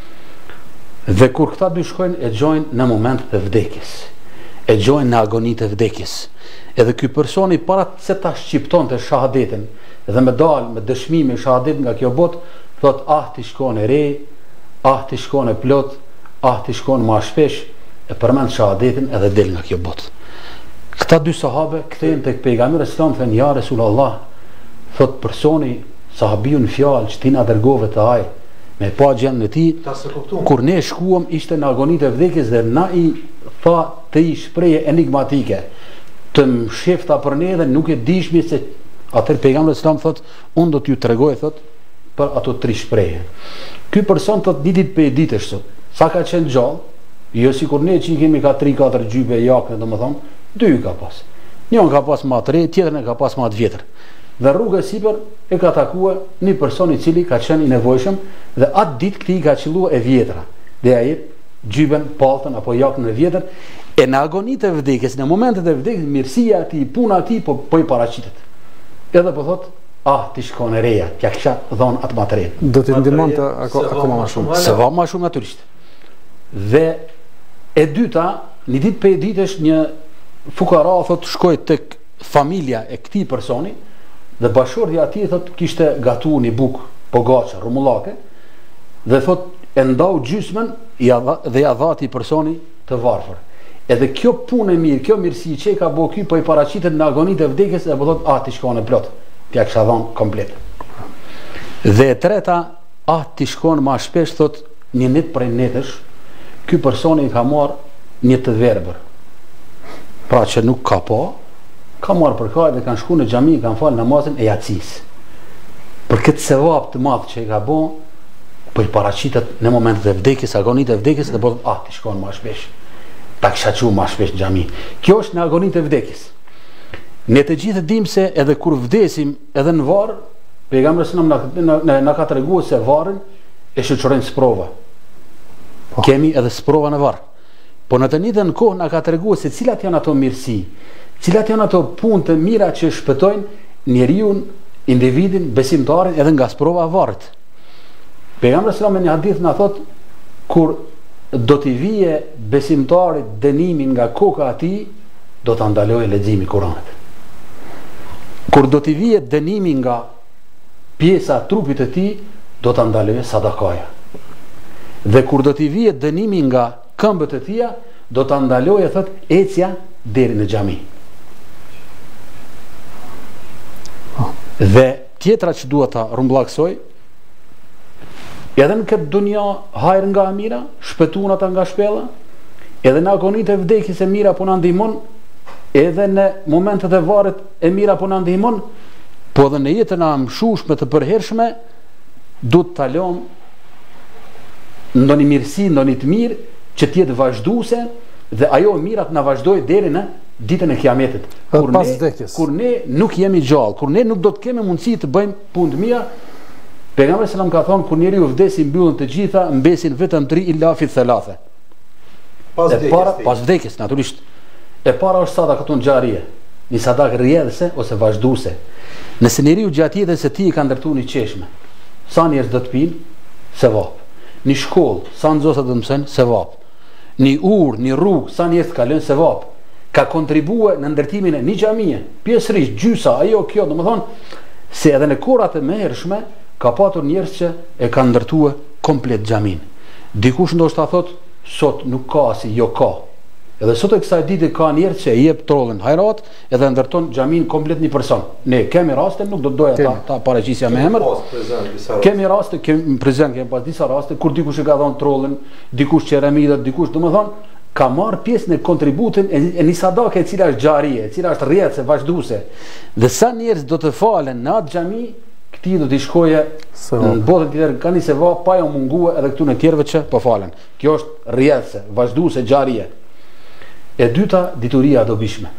Dhe kur këta 2 shkojnë e gjojnë në momentet e vdekjes, e gjojnë në agonitë e vdekjes. Edhe ky personi para se ta shqiptonte shahadetin dhe me dal me dëshmi me shahadet nga kjo botë, thot ti shkon e re, ti shkon e plot, ti shkon më shpesh, e përmend shahadetin edhe del nga kjo botë. Këta 2 sahabe kthehen tek pejgamberi sallallahu alaihi wasallam, thënë ja Resulullah, thot personi sahabiu në fjalë që ti na dërgove të ai me pa gjendën e tij, kur ne shkuam ishte në agonitë e vdekjes dhe na i tha të i shprehje enigmatike të mshefta për ne dhe nuk e dishmi se atëherë pejgamberi sallallahu alaihi wasallam thot unë do t'ju tregoj thot për ato 3 shprehje. Ky person thot ditë për ditësh sot, sa ka qenë gjallë, jo sikur ne që i kemi ka 3-4 gjybe jakne, domethënë 2 ka pas. Njën ka pas ma të re, tjetërën e ka pas ma të vjetër. Dhe rrugë e sipër e ka takua një person i cili ka qenë i nevojshëm dhe atë ditë këti i ka qillua e vjetra. Dhe a jetë gjyben, paltën apo jakën e vjetër. E në agonitë e vdekjes, në momentet e vdekjes, mirësia ati, puna ati po i paraqitet. Edhe po thot, ti shkon e reja, t'ja kisha dhonë atë ma të re. Do t'i ndihmon të akoma ma shumë. Se va ma shumë natyrisht. Dhe e dyta një ditë për ditësh një fukara thot shkoi tek familja e këtij personi dhe bashorti i atij thot kishte gatuar një bukë pogaça, rumullake, dhe thot e ndau gjysmën dhe ja dha atij personi të varfër. Edhe kjo punë e mirë, kjo mirësi që ka bëu ky po i paraqitet në agonitë e vdekjes e po thot ti shkon e plot. T'ja kisha dhënë komplet. Dhe e treta, ti shkon më shpesh thot një net prej netësh, ky personi ka marr një të verbër. Pra që nuk ka pa, ka marrë për kaj dhe kanë shku në xhami, kanë falë namazin e jacis. Për këtë sevap të madh që i ka bo, po i paraqitet në momentet e vdekjes, agonitë e vdekjes, dhe po ti shkon më shpesh. Ta kisha qu më shpesh në xhami. Kjo është në agonitë e vdekjes. Ne të gjithë dimë se edhe kur vdesim edhe në varr, pejgamberi na ka treguar se varrin e shoqërojnë sprova. Kemi edhe sprova në varr. Po në të njëjtën kohë na ka treguar se cilat janë ato mirësi, cilat janë ato punë të mira që shpëtojnë njeriu, individin, besimtarin edhe nga sprova e varrit. Pejgamberi sallallahu alajhi wasallam në hadith na thot kur do t'i vije besimtarit dënimin nga koka e tij, do ta ndalojë leximi i Kuranit. Kur do t'i vije dënimi nga pjesa e trupit të tij, do ta ndalojë sadakaja. Dhe kur do t'i vije dënimi nga këmbët e tia, do ta ndalojë thot ecja deri në xhami. Dhe tjetra që duhet ta rumbullakësoj, edhe në këtë dunja hajër nga e mira, shpëtuan ata nga shpella, edhe në agonitë e vdekjes e mira po na ndihmon, edhe në momentet e varrit e mira po na ndihmon, po edhe në jetën e mshushme të përhershme duhet ta lëm ndonjë mirësi, ndonjë të mirë që të jetë vazhduese dhe ajo e mira të na vazhdojë deri në ditën e Kiametit. Kur ne nuk jemi gjallë, kur ne nuk do të kemi mundësi të bëjmë punë të mira, pejgamberi sallallahu ka thonë kur njeriu vdesi mbyllën të gjitha, mbesin vetëm 3 illa fi thalatha. Pas vdekjes, natyrisht. E para është sadakatun xharie, një sadakë rrjedhëse ose vazhduese. Nëse njeriu gjatë jetës së tij ka ndërtuar një çeshme, sa njerëz do të pinë, sevap. Një shkollë, sa nxënës do të mësojnë, sevap. Një urë, një rrugë, sa njerëz kalojnë, sevap. Ka kontribuar në ndërtimin e një xhamie, pjesërisht gjysa, ajo kjo, domethënë se edhe në kohrat e mëhershme ka patur njerëz që e kanë ndërtuar komplet xhamin. Dikush ndoshta thot, sot nuk ka si, jo ka. Edhe sot e kësaj dite ka njerëz që e jep trollën hajrat edhe ndërton xhamin komplet një person. Ne kemi raste, nuk do të doja ta paraqisja me emër. Kemi raste, kemi prezant, kemi pas disa raste kur dikush e ka dhënë trollën, dikush qeramidat, dikush, domethënë ka marrë pjesë në kontributin e një sadake e cila është xharie, e cila është rrjedhëse, vazhduese. Dhe sa njerëz do të falen në atë xhami, këtij do t'i shkoje në botën tjetër, ka një sevap pa u munguar edhe këtu në tjerëve që po falen. Kjo është rrjedhëse, vazhduese, xharie. E dyta, dituria dobishme.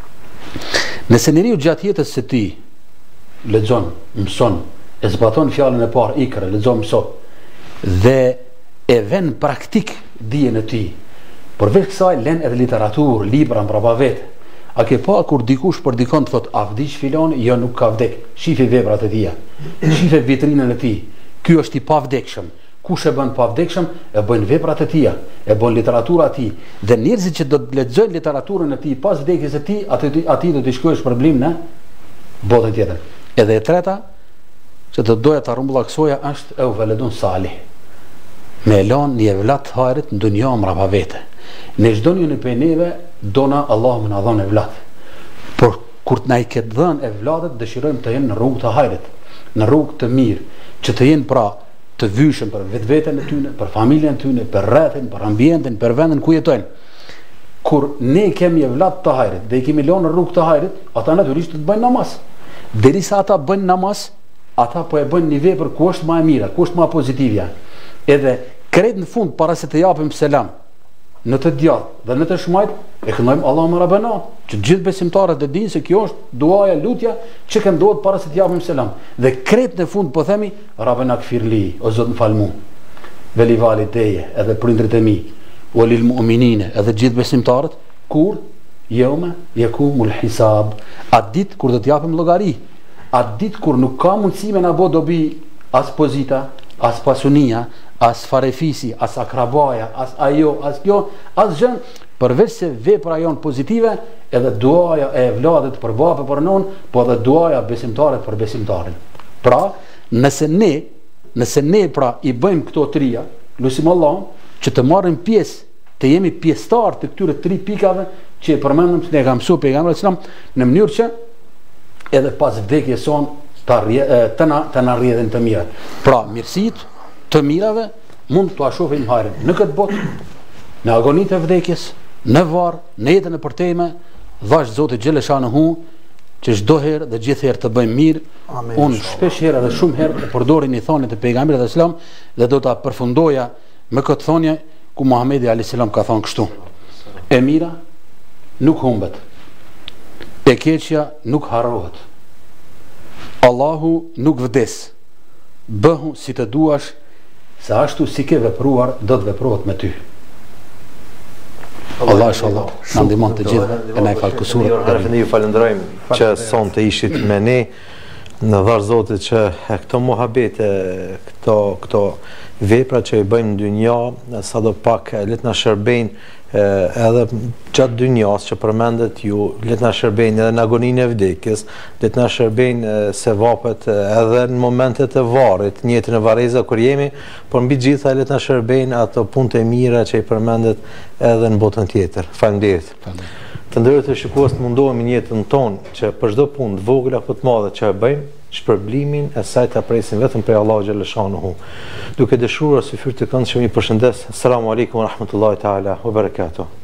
Nëse njeriu gjatë jetës së tij lexon, mëson, e zbaton fjalën e parë ikra, lexon, mëson dhe e vën praktik dijen e tij, përveç kësaj lën edhe literaturë, libra mbrapa vetë. A ke pa kur dikush për dikon të thot a vdiq filani? Jo, nuk ka vdek. Shifi veprat e tija, shifi vitrinën e tij. Ky është i pavdekshëm. Kush e bën pavdekshëm? E bën veprat e tija, e bën literatura e tij. Dhe njerëzit që do të lexojnë literaturën e tij pas vdekjes së tij, aty do të shkojë shpërblim në botën tjetër. Edhe e treta, që të doja ta rrumbullaksoja është e veledun salih. Me elon një evlat hajrit në dunja mrapa vete. Ne çdo një për neve dona Allah më na dhon evlat. Por kur na i ketë dhënë evlatet, dëshirojmë të jenë në rrugë të hajrit, në rrugë të mirë, që të jenë pra të vyshëm për vetveten e tyre, për familjen e tyre, për rrethin, për ambientin, për vendin ku jetojnë. Kur ne kemi evlat të hajrit dhe i kemi lënë në rrugë të hajrit, ata natyrisht të bëjnë namaz. Derisa ata bëjnë namaz, ata po e bëjnë një vepër ku është më e mira, ku është më pozitivja. Edhe krejt në fund para se të japim selam në të djathtë dhe në të shmajt, e këndojmë Allahumma rabbana, që gjithë besimtarët e dinë se kjo është duaja, lutja që këndohet para se të japim selam. Dhe krejt në fund po themi rabbana kfirli, o Zot më fal mua, veli valideje, edhe prindrit e mi, o lil mu'minine, edhe gjithë besimtarët, kur yawma yakumul hisab, atë ditë kur do të japim llogari, atë ditë kur nuk ka mundësi me na bë dobi as pozita, as pasunia, as farefisi, as akrabaja, as ajo, as kjo, as gjën, përveç se vepra janë pozitive, edhe duaja e vladit për babë për non, po edhe duaja besimtarit për besimtarin. Pra, nëse ne pra i bëjmë këto trija, lutim Allahun që të marrim pjesë, të jemi pjesëtar të këtyre 3 pikave që e përmendëm se ne ka mësuar pejgamberi sallallahu alajhi wasallam, në mënyrë që edhe pas vdekjes son të na rrjedhin të mirat. Pra, mirësitë të mirave mund t'u shohim hajrin në këtë botë, në agonitë e vdekjes, në varr, në jetën e përtejme, vash Zoti xheleshanuhu që çdo herë dhe gjithherë të bëjmë mirë. Unë shpesh herë dhe shumë herë e përdorin i thonit e pejgamberit sallallahu alajhi wasallam dhe do ta përfundoja me këtë thonje ku Muhamedi alayhis salam ka thonë kështu: e mira nuk humbet, e keqja nuk harrohet, Allahu nuk vdes, bëhu si të duash, se ashtu si ke vepruar do të veprohet me ty. Allah inshallah na ndihmon të gjithë e na fal kusurat. Ne ju falenderojmë që sonte ishit me ne në varr Zotit që këto muhabete, këto vepra që i bëjmë në dynja, sadopak le të na shërbejnë edhe gjatë dynjas që përmendet ju, le të na shërbejnë edhe në agoninë e vdekjes, le të na shërbejnë sevapet edhe në momentet e varrit, në jetën e varreza kur jemi, por mbi gjitha le të na shërbejnë ato punët e mira që i përmendet edhe në botën tjetër. Faleminderit. Të nderuar të shikues, të mundohemi në jetën tonë që për çdo punë të vogël apo të madhe që e bëjmë, shpërblimin e saj ta presim vetëm prej Allahu xhaleshanuhu. Duke dëshuar së fyrt të këndshëm i përshëndes. Asalamu alaykum wa rahmatullahi taala wa barakatuh.